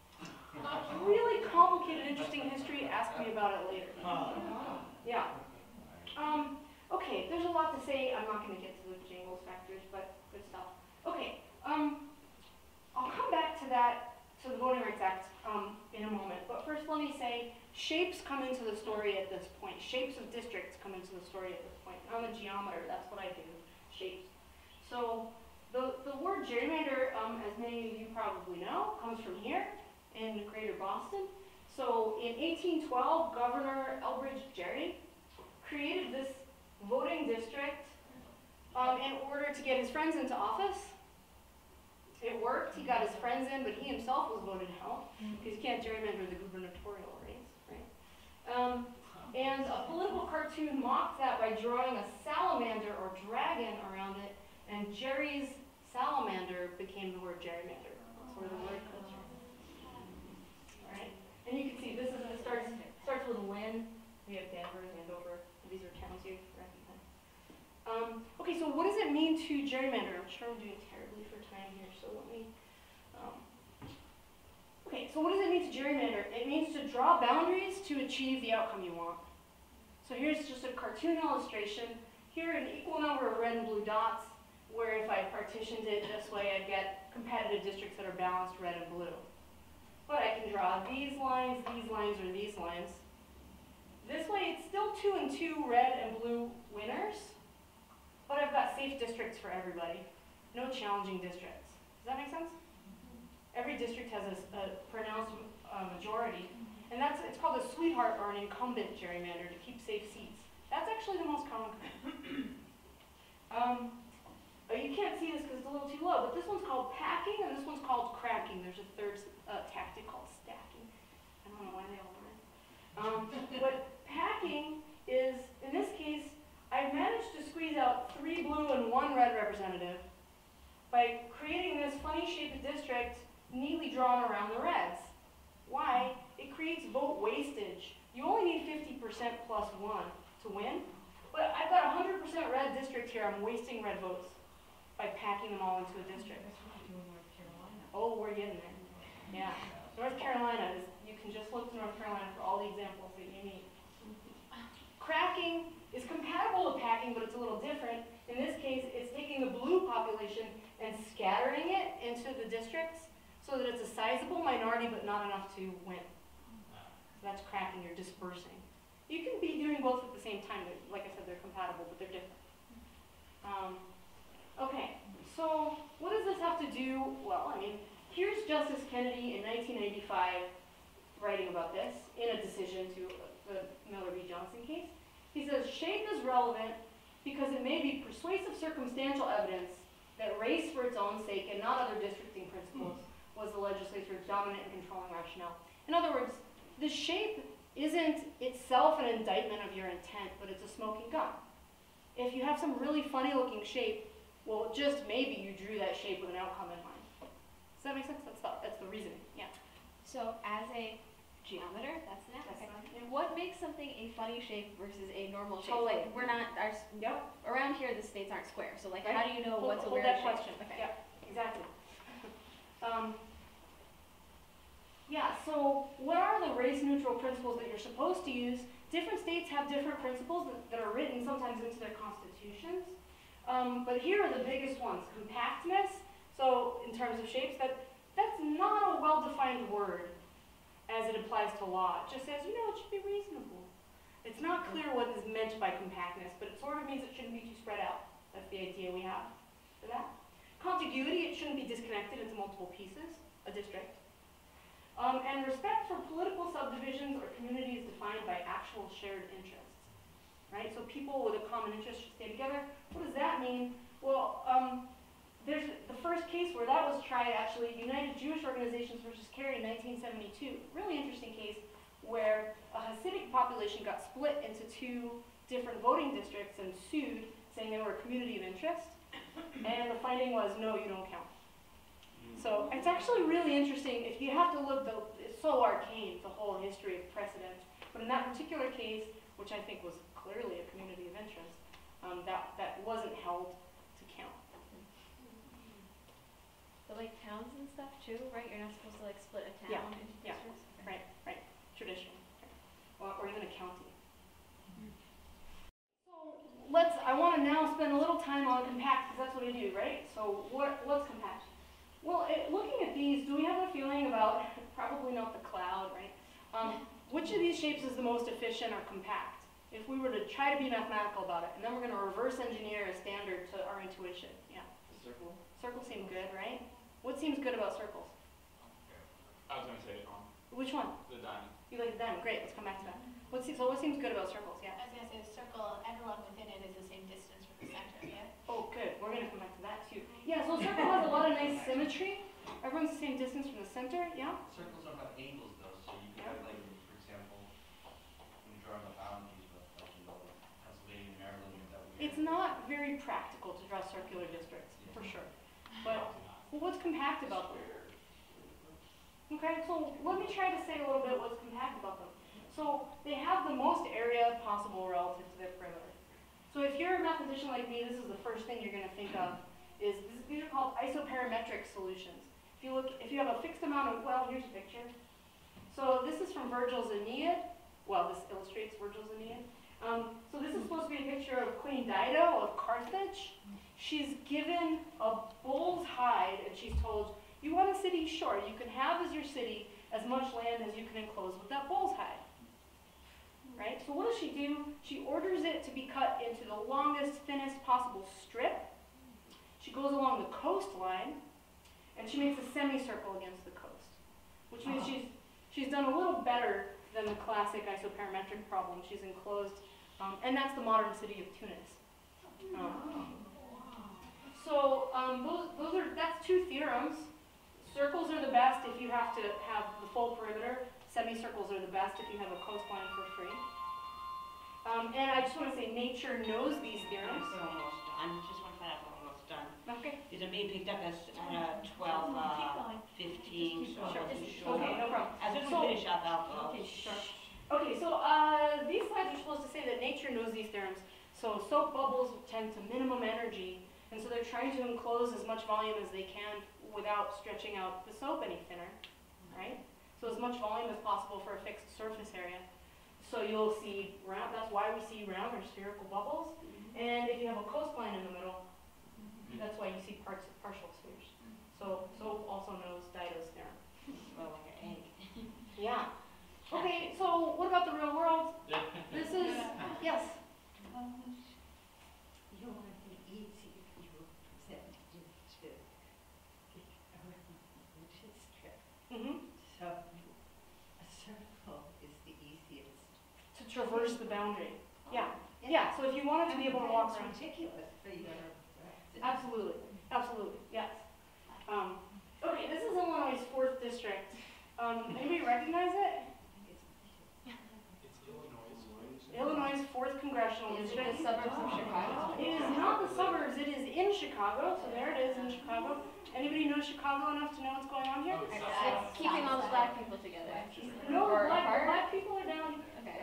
Really complicated, interesting history. Ask me about it later. Yeah. Okay, there's a lot to say. I'm not going to get to the Jingles factors, but good stuff. Okay, I'll come back to that, to the Voting Rights Act in a moment. But first let me say, shapes come into the story at this point. Shapes of districts come into the story at this point. I'm a geometer, that's what I do, shapes. So the word gerrymander, as many of you probably know, comes from here in Greater Boston. So in 1812, Governor Elbridge Gerry created this voting district in order to get his friends into office. It worked. He got his friends in, but he himself was voted out because you can't gerrymander the gubernatorial race, right? And a political cartoon mocked that by drawing a salamander or dragon around it, and Jerry's salamander became the word gerrymander. That's where the word comes from. All right, and you can see this is it starts with Lynn. We have Danvers, Andover. These are towns you recognize. Okay, so what does it mean to gerrymander? I'm sure I'm doing terribly for time here, so let me. Okay, so what does it mean to gerrymander? It means to draw boundaries to achieve the outcome you want. So here's just a cartoon illustration. Here, an equal number of red and blue dots, where if I partitioned it this way, I'd get competitive districts that are balanced red and blue. But I can draw these lines, or these lines. This way, it's still 2 and 2 red and blue winners, but I've got safe districts for everybody. No challenging districts. Does that make sense? Every district has a pronounced majority, and it's called a sweetheart or an incumbent gerrymander to keep safe seats. That's actually the most common kind. You can't see this because it's a little too low, but this one's called packing and this one's called cracking. There's a third tactic called stacking. I don't know why they all learn. But packing is, in this case, I've managed to squeeze out 3 blue and 1 red representative by creating this funny shaped district neatly drawn around the reds. Why? It creates vote wastage. You only need 50% plus 1 to win, but I've got a 100% red district here. I'm wasting red votes by packing them all into a district. Oh, we're getting there. Yeah. North Carolina is, you can just look to North Carolina for all the examples that you need. Cracking is compatible with packing, but it's a little different. In this case, it's taking the blue population and scattering it into the districts so that it's a sizable minority, but not enough to win. So that's cracking, you're dispersing. You can be doing both at the same time. Like I said, they're compatible, but they're different. Okay, so what does this have to do? Well, I mean, here's Justice Kennedy in 1985 writing about this in a decision to the Miller v. Johnson case. He says, shape is relevant because it may be persuasive circumstantial evidence that race for its own sake and not other districting principles was the legislature's dominant and controlling rationale. In other words, the shape isn't itself an indictment of your intent, but it's a smoking gun. If you have some really funny looking shape, well, just maybe you drew that shape with an outcome in mind. Does that make sense? That's the reasoning, yeah. So as a geometer, that's an That's okay. not- yeah. What makes something a funny shape versus a normal shape? Totally. Like we're not, Yep. around here the states aren't square, so like Right. how do you know what's a Hold weird that shape? question. Okay. Yeah, exactly. Yeah, so what are the race-neutral principles that you're supposed to use? Different states have different principles that are written sometimes into their constitutions. But here are the biggest ones. Compactness, so in terms of shapes, that's not a well-defined word as it applies to law. It just says, it should be reasonable. It's not clear what is meant by compactness, but it sort of means it shouldn't be too spread out. That's the idea we have for that. Contiguity, it shouldn't be disconnected into multiple pieces, a district. And respect for political subdivisions or communities defined by actual shared interests, right? So people with a common interest should stay together. What does that mean? Well, there's the first case where that was tried, actually, United Jewish Organizations versus Kerry in 1972. Really interesting case where a Hasidic population got split into two different voting districts and sued, saying they were a community of interest. And the finding was, no, you don't count. So it's actually really interesting. If you have to look, it's so arcane, the whole history of precedents. But in that particular case, which I think was clearly a community of interest, that wasn't held to count. But like towns and stuff too, right? You're not supposed to like split a town into Yeah. districts? Right. Traditionally. Or even a county. So I want to now spend a little time on compact, because that's what I do, right? So what's compact? Well, looking at these, do we have a feeling about, probably not the cloud, right? Which of these shapes is the most efficient or compact? If we were to try to be mathematical about it, and then we're going to reverse engineer a standard to our intuition. Yeah. The circle? Circles seem good, right? What seems good about circles? I was gonna say, Which one? the diamond. You like the diamond? Great, let's come back to that. What seems good about circles? Yeah. I was gonna say the circle, everyone within it is the same distance from the center, yeah? Oh, good. We're going to come back to that too. Yeah, so a circle has a lot of nice symmetry. Everyone's the same distance from the center, yeah? Circles don't have angles though, so you could have like, for example, when you're drawing the boundaries of like, Pennsylvania, Maryland, that would be. It's not very practical to draw circular districts, for sure. But what's compact about them? Okay, so let me try to say a little bit what's compact about them. So they have the most area possible relative to their perimeter. So if you're a mathematician like me, this is the first thing you're going to think of. These are called isoparametric solutions. If you have a fixed amount of, well, here's a picture. So this is from Virgil's Aeneid. Well, this illustrates Virgil's Aeneid. So this is supposed to be a picture of Queen Dido of Carthage. She's given a bull's hide, and she's told, you want a city? Sure, you can have as your city as much land as you can enclose with that bull's hide. Right? So what does she do? She orders it to be cut into the longest, thinnest possible strip. She goes along the coastline, and she makes a semicircle against the coast, which means she's done a little better than the classic isoparametric problem. She's enclosed, and that's the modern city of Tunis. So that's two theorems. Circles are the best if you have to have the full perimeter. Semicircles are the best if you have a coastline for free. And I just want to say nature knows these theorems. We're almost done. Just want to find out if we're almost done. Okay. Is it being picked up as 12, 15? So Okay, no problem. As soon as we finish up, I'll. Okay, sure. Okay, so these slides are supposed to say that nature knows these theorems. So soap bubbles tend to minimum energy, and so they're trying to enclose as much volume as they can without stretching out the soap any thinner, right? So as much volume as possible for a fixed surface area. So you'll see round, that's why we see round or spherical bubbles. And if you have a coastline in the middle, that's why you see partial spheres. So soap also knows Dido's theorem. Well, like an egg. Yeah. Okay, so what about the real world? This is, yes? You want to be easy if you present it to district. So a circle is the easiest. To traverse the boundary. Yeah. Yeah, so if you wanted to be able to walk around. It's ridiculous for your. Absolutely. Absolutely, yes. Okay, this is Illinois' 4th district. Anybody recognize it? It's Illinois. Illinois' 4th congressional Is it district. the suburbs of Chicago? It is not the suburbs, it is in Chicago, so there it is in Chicago. Anybody know Chicago enough to know what's going on here? Oh, it's It's keeping all the black people together. No, Or black, apart? black people are down Okay.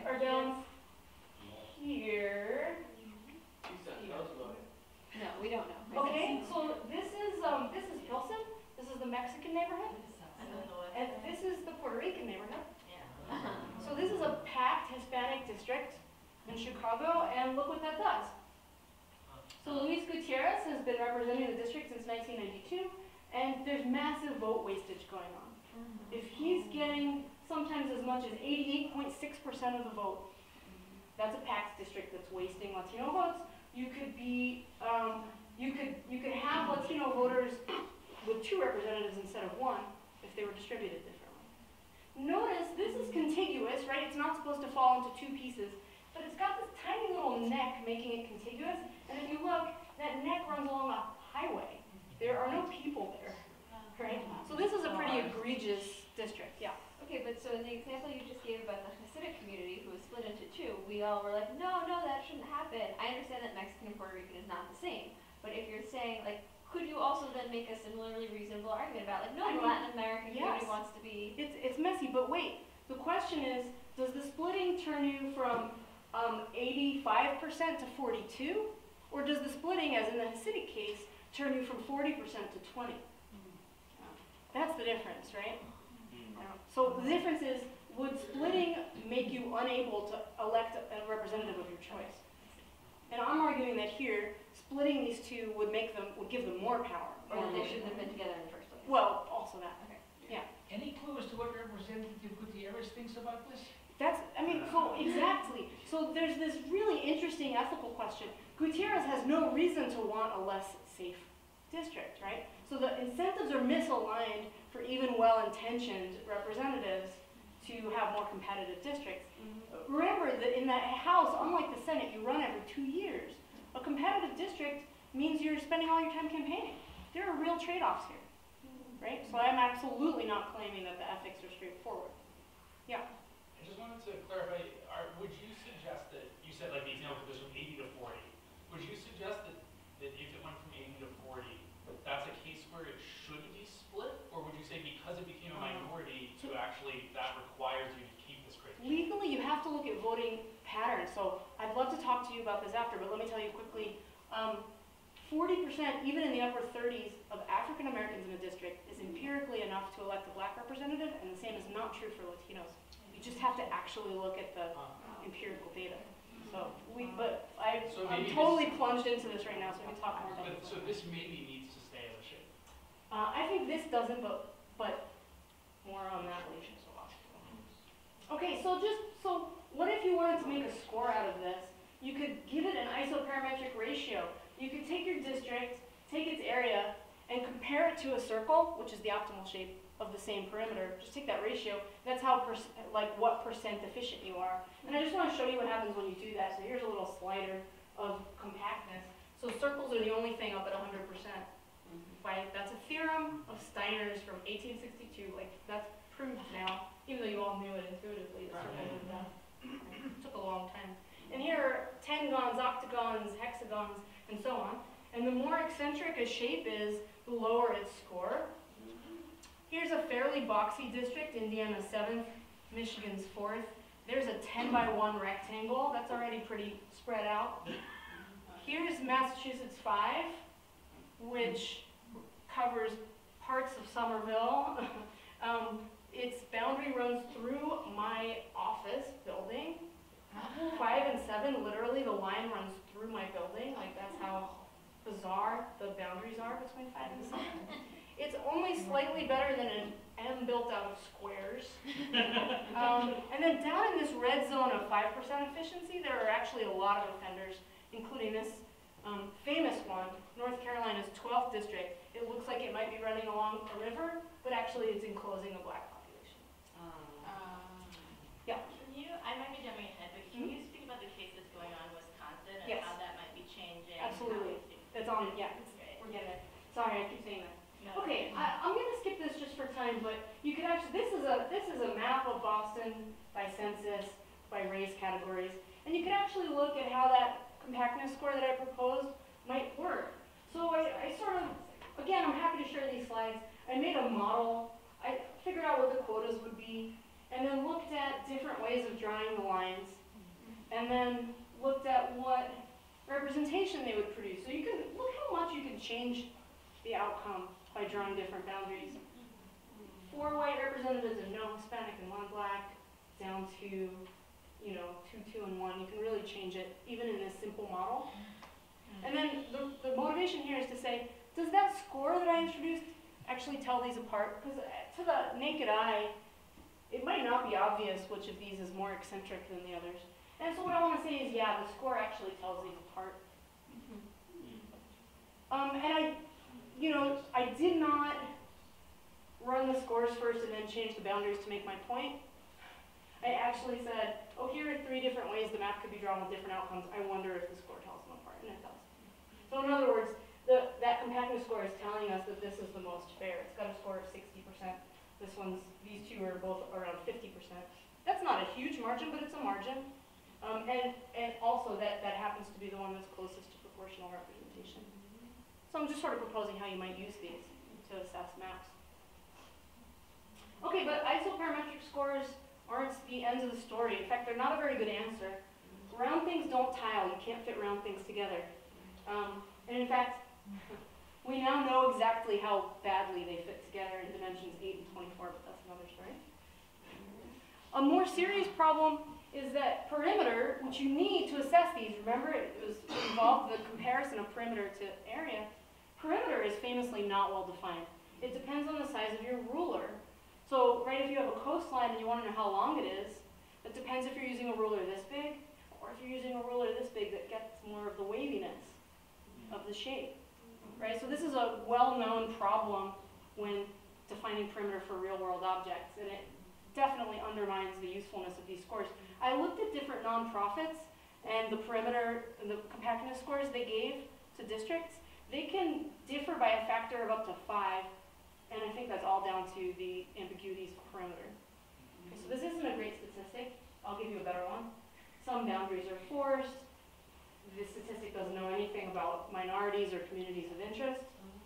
here. Tell us about it. No, we don't know. Okay, so this is Pilsen. This is the Mexican neighborhood. And this is the Puerto Rican neighborhood. Uh-huh. So this is a packed Hispanic district in Chicago, and look what that does. So Luis Gutierrez has been representing the district since 1992, and there's massive vote wastage going on. If he's getting sometimes as much as 88.6% of the vote, that's a packed district that's wasting Latino votes. You could be, you could have Latino voters with 2 representatives instead of 1 if they were distributed differently. Notice this is contiguous, right? It's not supposed to fall into 2 pieces, but it's got this tiny little neck making it contiguous. And if you look, that neck runs along a highway. There are no people there, right? So this is a pretty egregious district, yeah. Okay, but so in the example you just gave about the Hasidic community who was split into 2, we all were like, no, that shouldn't happen. I understand that Mexican and Puerto Rican is not the same, but if you're saying, like, could you also then make a similarly reasonable argument about, like, no, the Latin American community wants to be... It's messy, but wait. The question is, does the splitting turn you from 85% to 42? Or does the splitting, as in the Hasidic case, turn you from 40% to 20? That's the difference, right? So the difference is, would splitting make you unable to elect a representative of your choice? And I'm arguing that here, splitting these 2 would give them more power. Or that they shouldn't have been together in the first place. Well, also that. Okay. Yeah. Any clue as to what Representative Gutierrez thinks about this? So exactly. So there's this really interesting ethical question. Gutierrez has no reason to want a less safe district, right? So the incentives are misaligned for even well-intentioned representatives to have more competitive districts. Remember that in that House, unlike the Senate, you run every 2 years. A competitive district means you're spending all your time campaigning. There are real trade-offs here, right? So I'm absolutely not claiming that the ethics are straightforward. Yeah. I just wanted to clarify, would you suggest that, you said like the example goes from 80 to 40, would you suggest that if it went from 80 to 40, that's a case where it should be split? Or would you say because it became a minority, to actually, that requires you to keep this criteria? Legally, you have to look at voting patterns. So I'd love to talk to you about this after, but let me tell you quickly. 40%, even in the upper 30s, of African Americans in a district is empirically enough to elect a black representative, and the same is not true for Latinos. You just have to actually look at the empirical data. So I'm totally plunged into this right now, so we can talk more about it. So this maybe needs to stay as a shape. I think this doesn't, but more on that later. Okay, so what if you wanted to make a score out of this? You could give it an isoparametric ratio. You could take your district, take its area, and compare it to a circle, which is the optimal shape of the same perimeter. Just take that ratio. That's how what percent efficient you are. And I just want to show you what happens when you do that. So here's a little slider of compactness. So circles are the only thing up at 100%. Right? That's a theorem of Steiner's from 1862. Like, that's proved now, even though you all knew it intuitively. It took a long time. And here are tangons, octagons, hexagons, and so on. And the more eccentric a shape is, the lower its score. Here's a fairly boxy district, Indiana 7th, Michigan's 4th. There's a 10 by 1 rectangle. That's already pretty spread out. Here's Massachusetts 5, which covers parts of Somerville. Its boundary runs through my office building. 5 and 7, literally the line runs through my building. Like, that's how bizarre the boundaries are between 5 and 7. It's only slightly better than an M built out of squares. And then down in this red zone of 5% efficiency, there are actually a lot of offenders, including this famous one, North Carolina's 12th district. It looks like it might be running along a river, but actually it's enclosing a black population. Yeah. I might be jumping ahead, but can you speak about the case that's going on in Wisconsin and Yes. how that might be changing? Absolutely. It's on, yeah, we're getting it. So sorry, I keep saying that. Okay, I'm gonna skip this just for time, but you could actually, this is a map of Boston by census, by race categories, and you could actually look at how that compactness score that I proposed might work. So I sort of, again, I'm happy to share these slides. I made a model, I figured out what the quotas would be, and then looked at different ways of drawing the lines, and then looked at what representation they would produce. So you can look how much you can change the outcome by drawing different boundaries. 4 white representatives and no Hispanic and 1 black, down to, you know, 2, 2, and 1. You can really change it, even in this simple model. And then the motivation here is to say, does that score that I introduced actually tell these apart? Because to the naked eye, it might not be obvious which of these is more eccentric than the others. And so what I want to say is, yeah, the score actually tells these apart. And I did not run the scores first and then change the boundaries to make my point. I actually said, oh, here are 3 different ways the map could be drawn with different outcomes. I wonder if the score tells them apart, and it does. So in other words, that compactness score is telling us that this is the most fair. It's got a score of 60%. These 2 are both around 50%. That's not a huge margin, but it's a margin. And also that happens to be the one that's closest to proportional representation. So I'm just sort of proposing how you might use these to assess maps. Okay, but isoparametric scores aren't the end of the story. In fact, they're not a very good answer. Round things don't tile. You can't fit round things together. And in fact, we now know exactly how badly they fit together in dimensions 8 and 24, but that's another story. A more serious problem is that perimeter, which you need to assess these, remember it involved the comparison of perimeter to area. Perimeter is famously not well defined. It depends on the size of your ruler. So, right, if you have a coastline and you want to know how long it is, it depends if you're using a ruler this big, or if you're using a ruler this big that gets more of the waviness of the shape. Right? So this is a well-known problem when defining perimeter for real-world objects, and it definitely undermines the usefulness of these scores. I looked at different nonprofits and the perimeter, the compactness scores they gave to districts. They can differ by a factor of up to 5, and I think that's all down to the ambiguities of perimeter. Okay, so this isn't a great statistic. I'll give you a better one. Some boundaries are forced. This statistic doesn't know anything about minorities or communities of interest.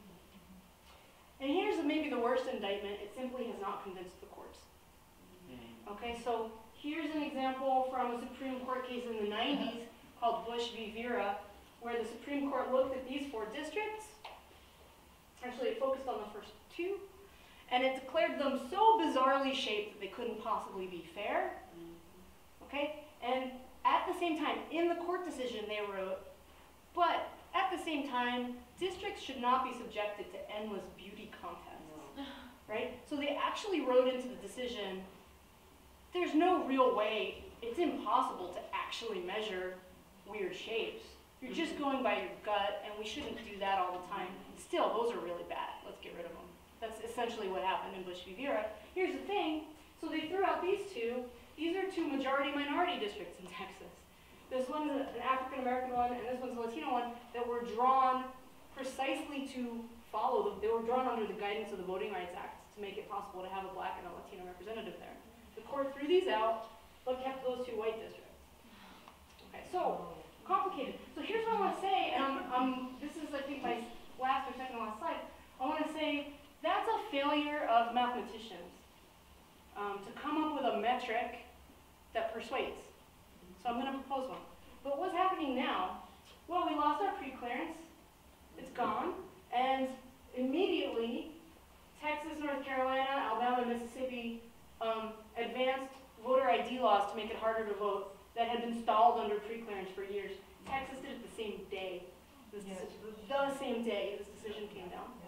And here's maybe the worst indictment. It simply has not convinced the courts. Okay, so here's an example from a Supreme Court case in the 90s called Bush v. Vera, where the Supreme Court looked at these 4 districts. Actually, it focused on the first 2, and it declared them so bizarrely shaped that they couldn't possibly be fair. Okay, and at the same time, in the court decision, they wrote, but at the same time, districts should not be subjected to endless beauty contests, right? So they actually wrote into the decision, there's no real way, it's impossible to actually measure weird shapes. You're just going by your gut, and we shouldn't do that all the time. Still, those are really bad. Let's get rid of them. That's essentially what happened in Bush v. Vera. Here's the thing. So they threw out these 2. These are 2 majority-minority districts in Texas. This one's an African-American one, and this one's a Latino one, that were drawn precisely to follow they were drawn under the guidance of the Voting Rights Act to make it possible to have a black and a Latino representative there. The court threw these out, but kept those 2 white districts. Okay, so complicated. So here's what I want to say, and this is, I think, my last or second to last slide. I want to say that's a failure of mathematicians to come up with a metric that persuades. So I'm going to propose one. But what's happening now? Well, we lost our pre-clearance. It's gone. And immediately, Texas, North Carolina, Alabama, and Mississippi advanced voter ID laws to make it harder to vote that had been stalled under pre-clearance for years. Texas did it the same day. The same day this decision came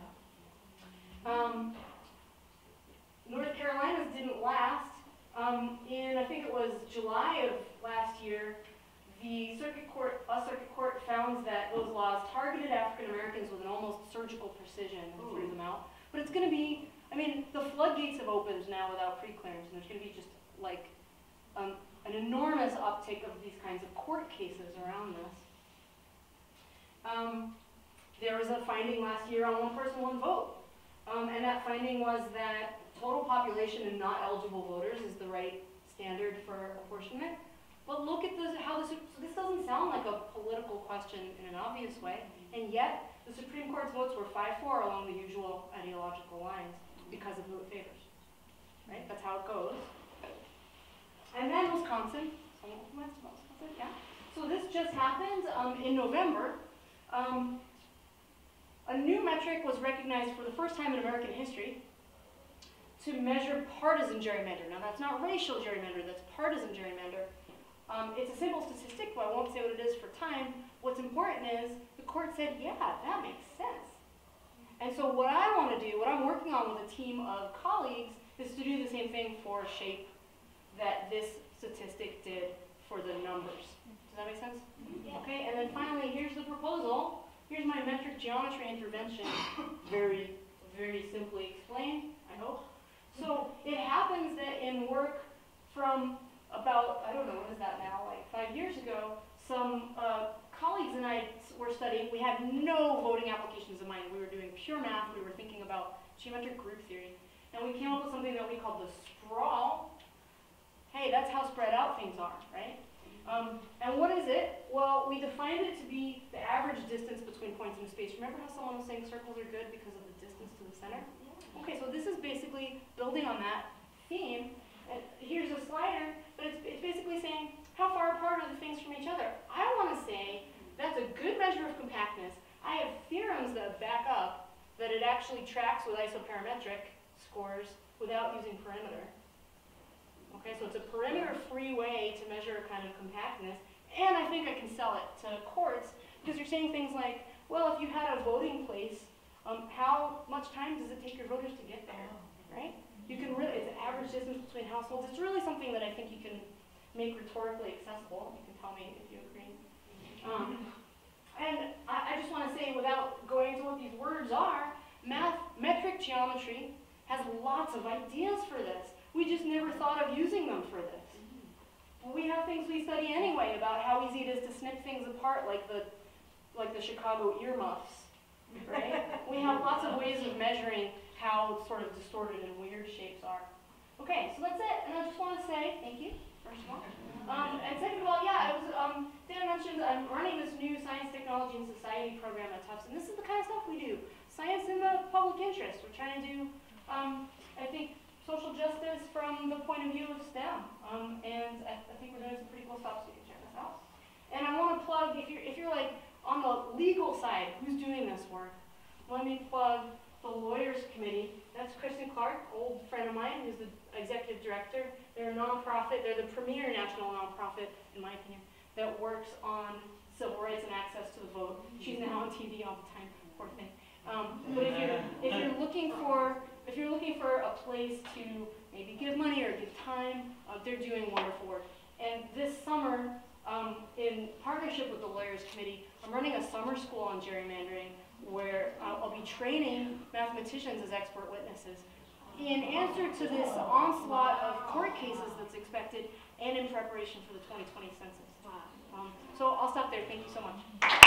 down. North Carolina's didn't last. In, I think it was July of last year, the circuit court found that those laws targeted African Americans with an almost surgical precision and threw them out. But it's going to be, I mean, the floodgates have opened now without pre-clearance, and there's going to be just like an enormous uptake of these kinds of court cases around this. there was a finding last year on one person, one vote. And that finding was that total population and not eligible voters is the right standard for apportionment. But look at so this doesn't sound like a political question in an obvious way, and yet the Supreme Court's votes were 5-4 along the usual ideological lines because of who it favors. Right? That's how it goes. And then Wisconsin, yeah. So this just happened in November. A new metric was recognized for the first time in American history to measure partisan gerrymander. Now that's not racial gerrymander, that's partisan gerrymander. It's a simple statistic, but I won't say what it is for time. What's important is the court said, yeah, that makes sense. And so what I want to do, what I'm working on with a team of colleagues, is to do the same thing for shape that this statistic did for the numbers. Does that make sense? Yeah. Okay, and then finally, here's the proposal. Here's my metric geometry intervention, very, very simply explained, I hope. So it happens that in work from about, I don't know, what is that now, like 5 years ago, some colleagues and I were studying. We had no voting applications in mind. We were doing pure math. We were thinking about geometric group theory. And we came up with something that we called the sprawl. Hey, that's how spread out things are, right? And what is it? Well, we defined it to be the average distance between points in space. Remember how someone was saying circles are good because of the distance to the center? Okay, so this is basically building on that theme. And here's a slider, but it's basically saying, how far apart are the things from each other? I want to say that's a good measure of compactness. I have theorems that back up that it actually tracks with isoparametric scores without using perimeter. Okay, so it's a perimeter-free way to measure a kind of compactness, and I think I can sell it to courts, because you're saying things like, well, if you had a voting place, how much time does it take your voters to get there, right? You can really, it's an average distance between households. It's really something that I think you can make rhetorically accessible. You can tell me if you agree. And I just want to say, without going into what these words are, metric geometry has lots of ideas for this. We just never thought of using them for this. We have things we study anyway about how easy it is to snip things apart, like the Chicago earmuffs, right? We have lots of ways of measuring how sort of distorted and weird shapes are. Okay, so that's it. And I just want to say thank you, first of all. And second of all, yeah, it was, Dan mentioned I'm running this new Science, Technology, and Society program at Tufts, and this is the kind of stuff we do. Science in the public interest. We're trying to do, I think, social justice from the point of view of STEM. And I think we're doing some pretty cool stuff, so you can check this out. And I want to plug, if you're like on the legal side, who's doing this work? Let me plug the Lawyers Committee. That's Kristen Clark, old friend of mine, who's the executive director. They're a nonprofit. They're the premier national nonprofit, in my opinion, that works on civil rights and access to the vote. She's now on TV all the time, poor thing. But if you're looking for a place to maybe give money or give time, they're doing wonderful work. And this summer, in partnership with the Lawyers Committee, I'm running a summer school on gerrymandering where I'll be training mathematicians as expert witnesses in answer to this onslaught of court cases that's expected and in preparation for the 2020 census. So I'll stop there. Thank you so much.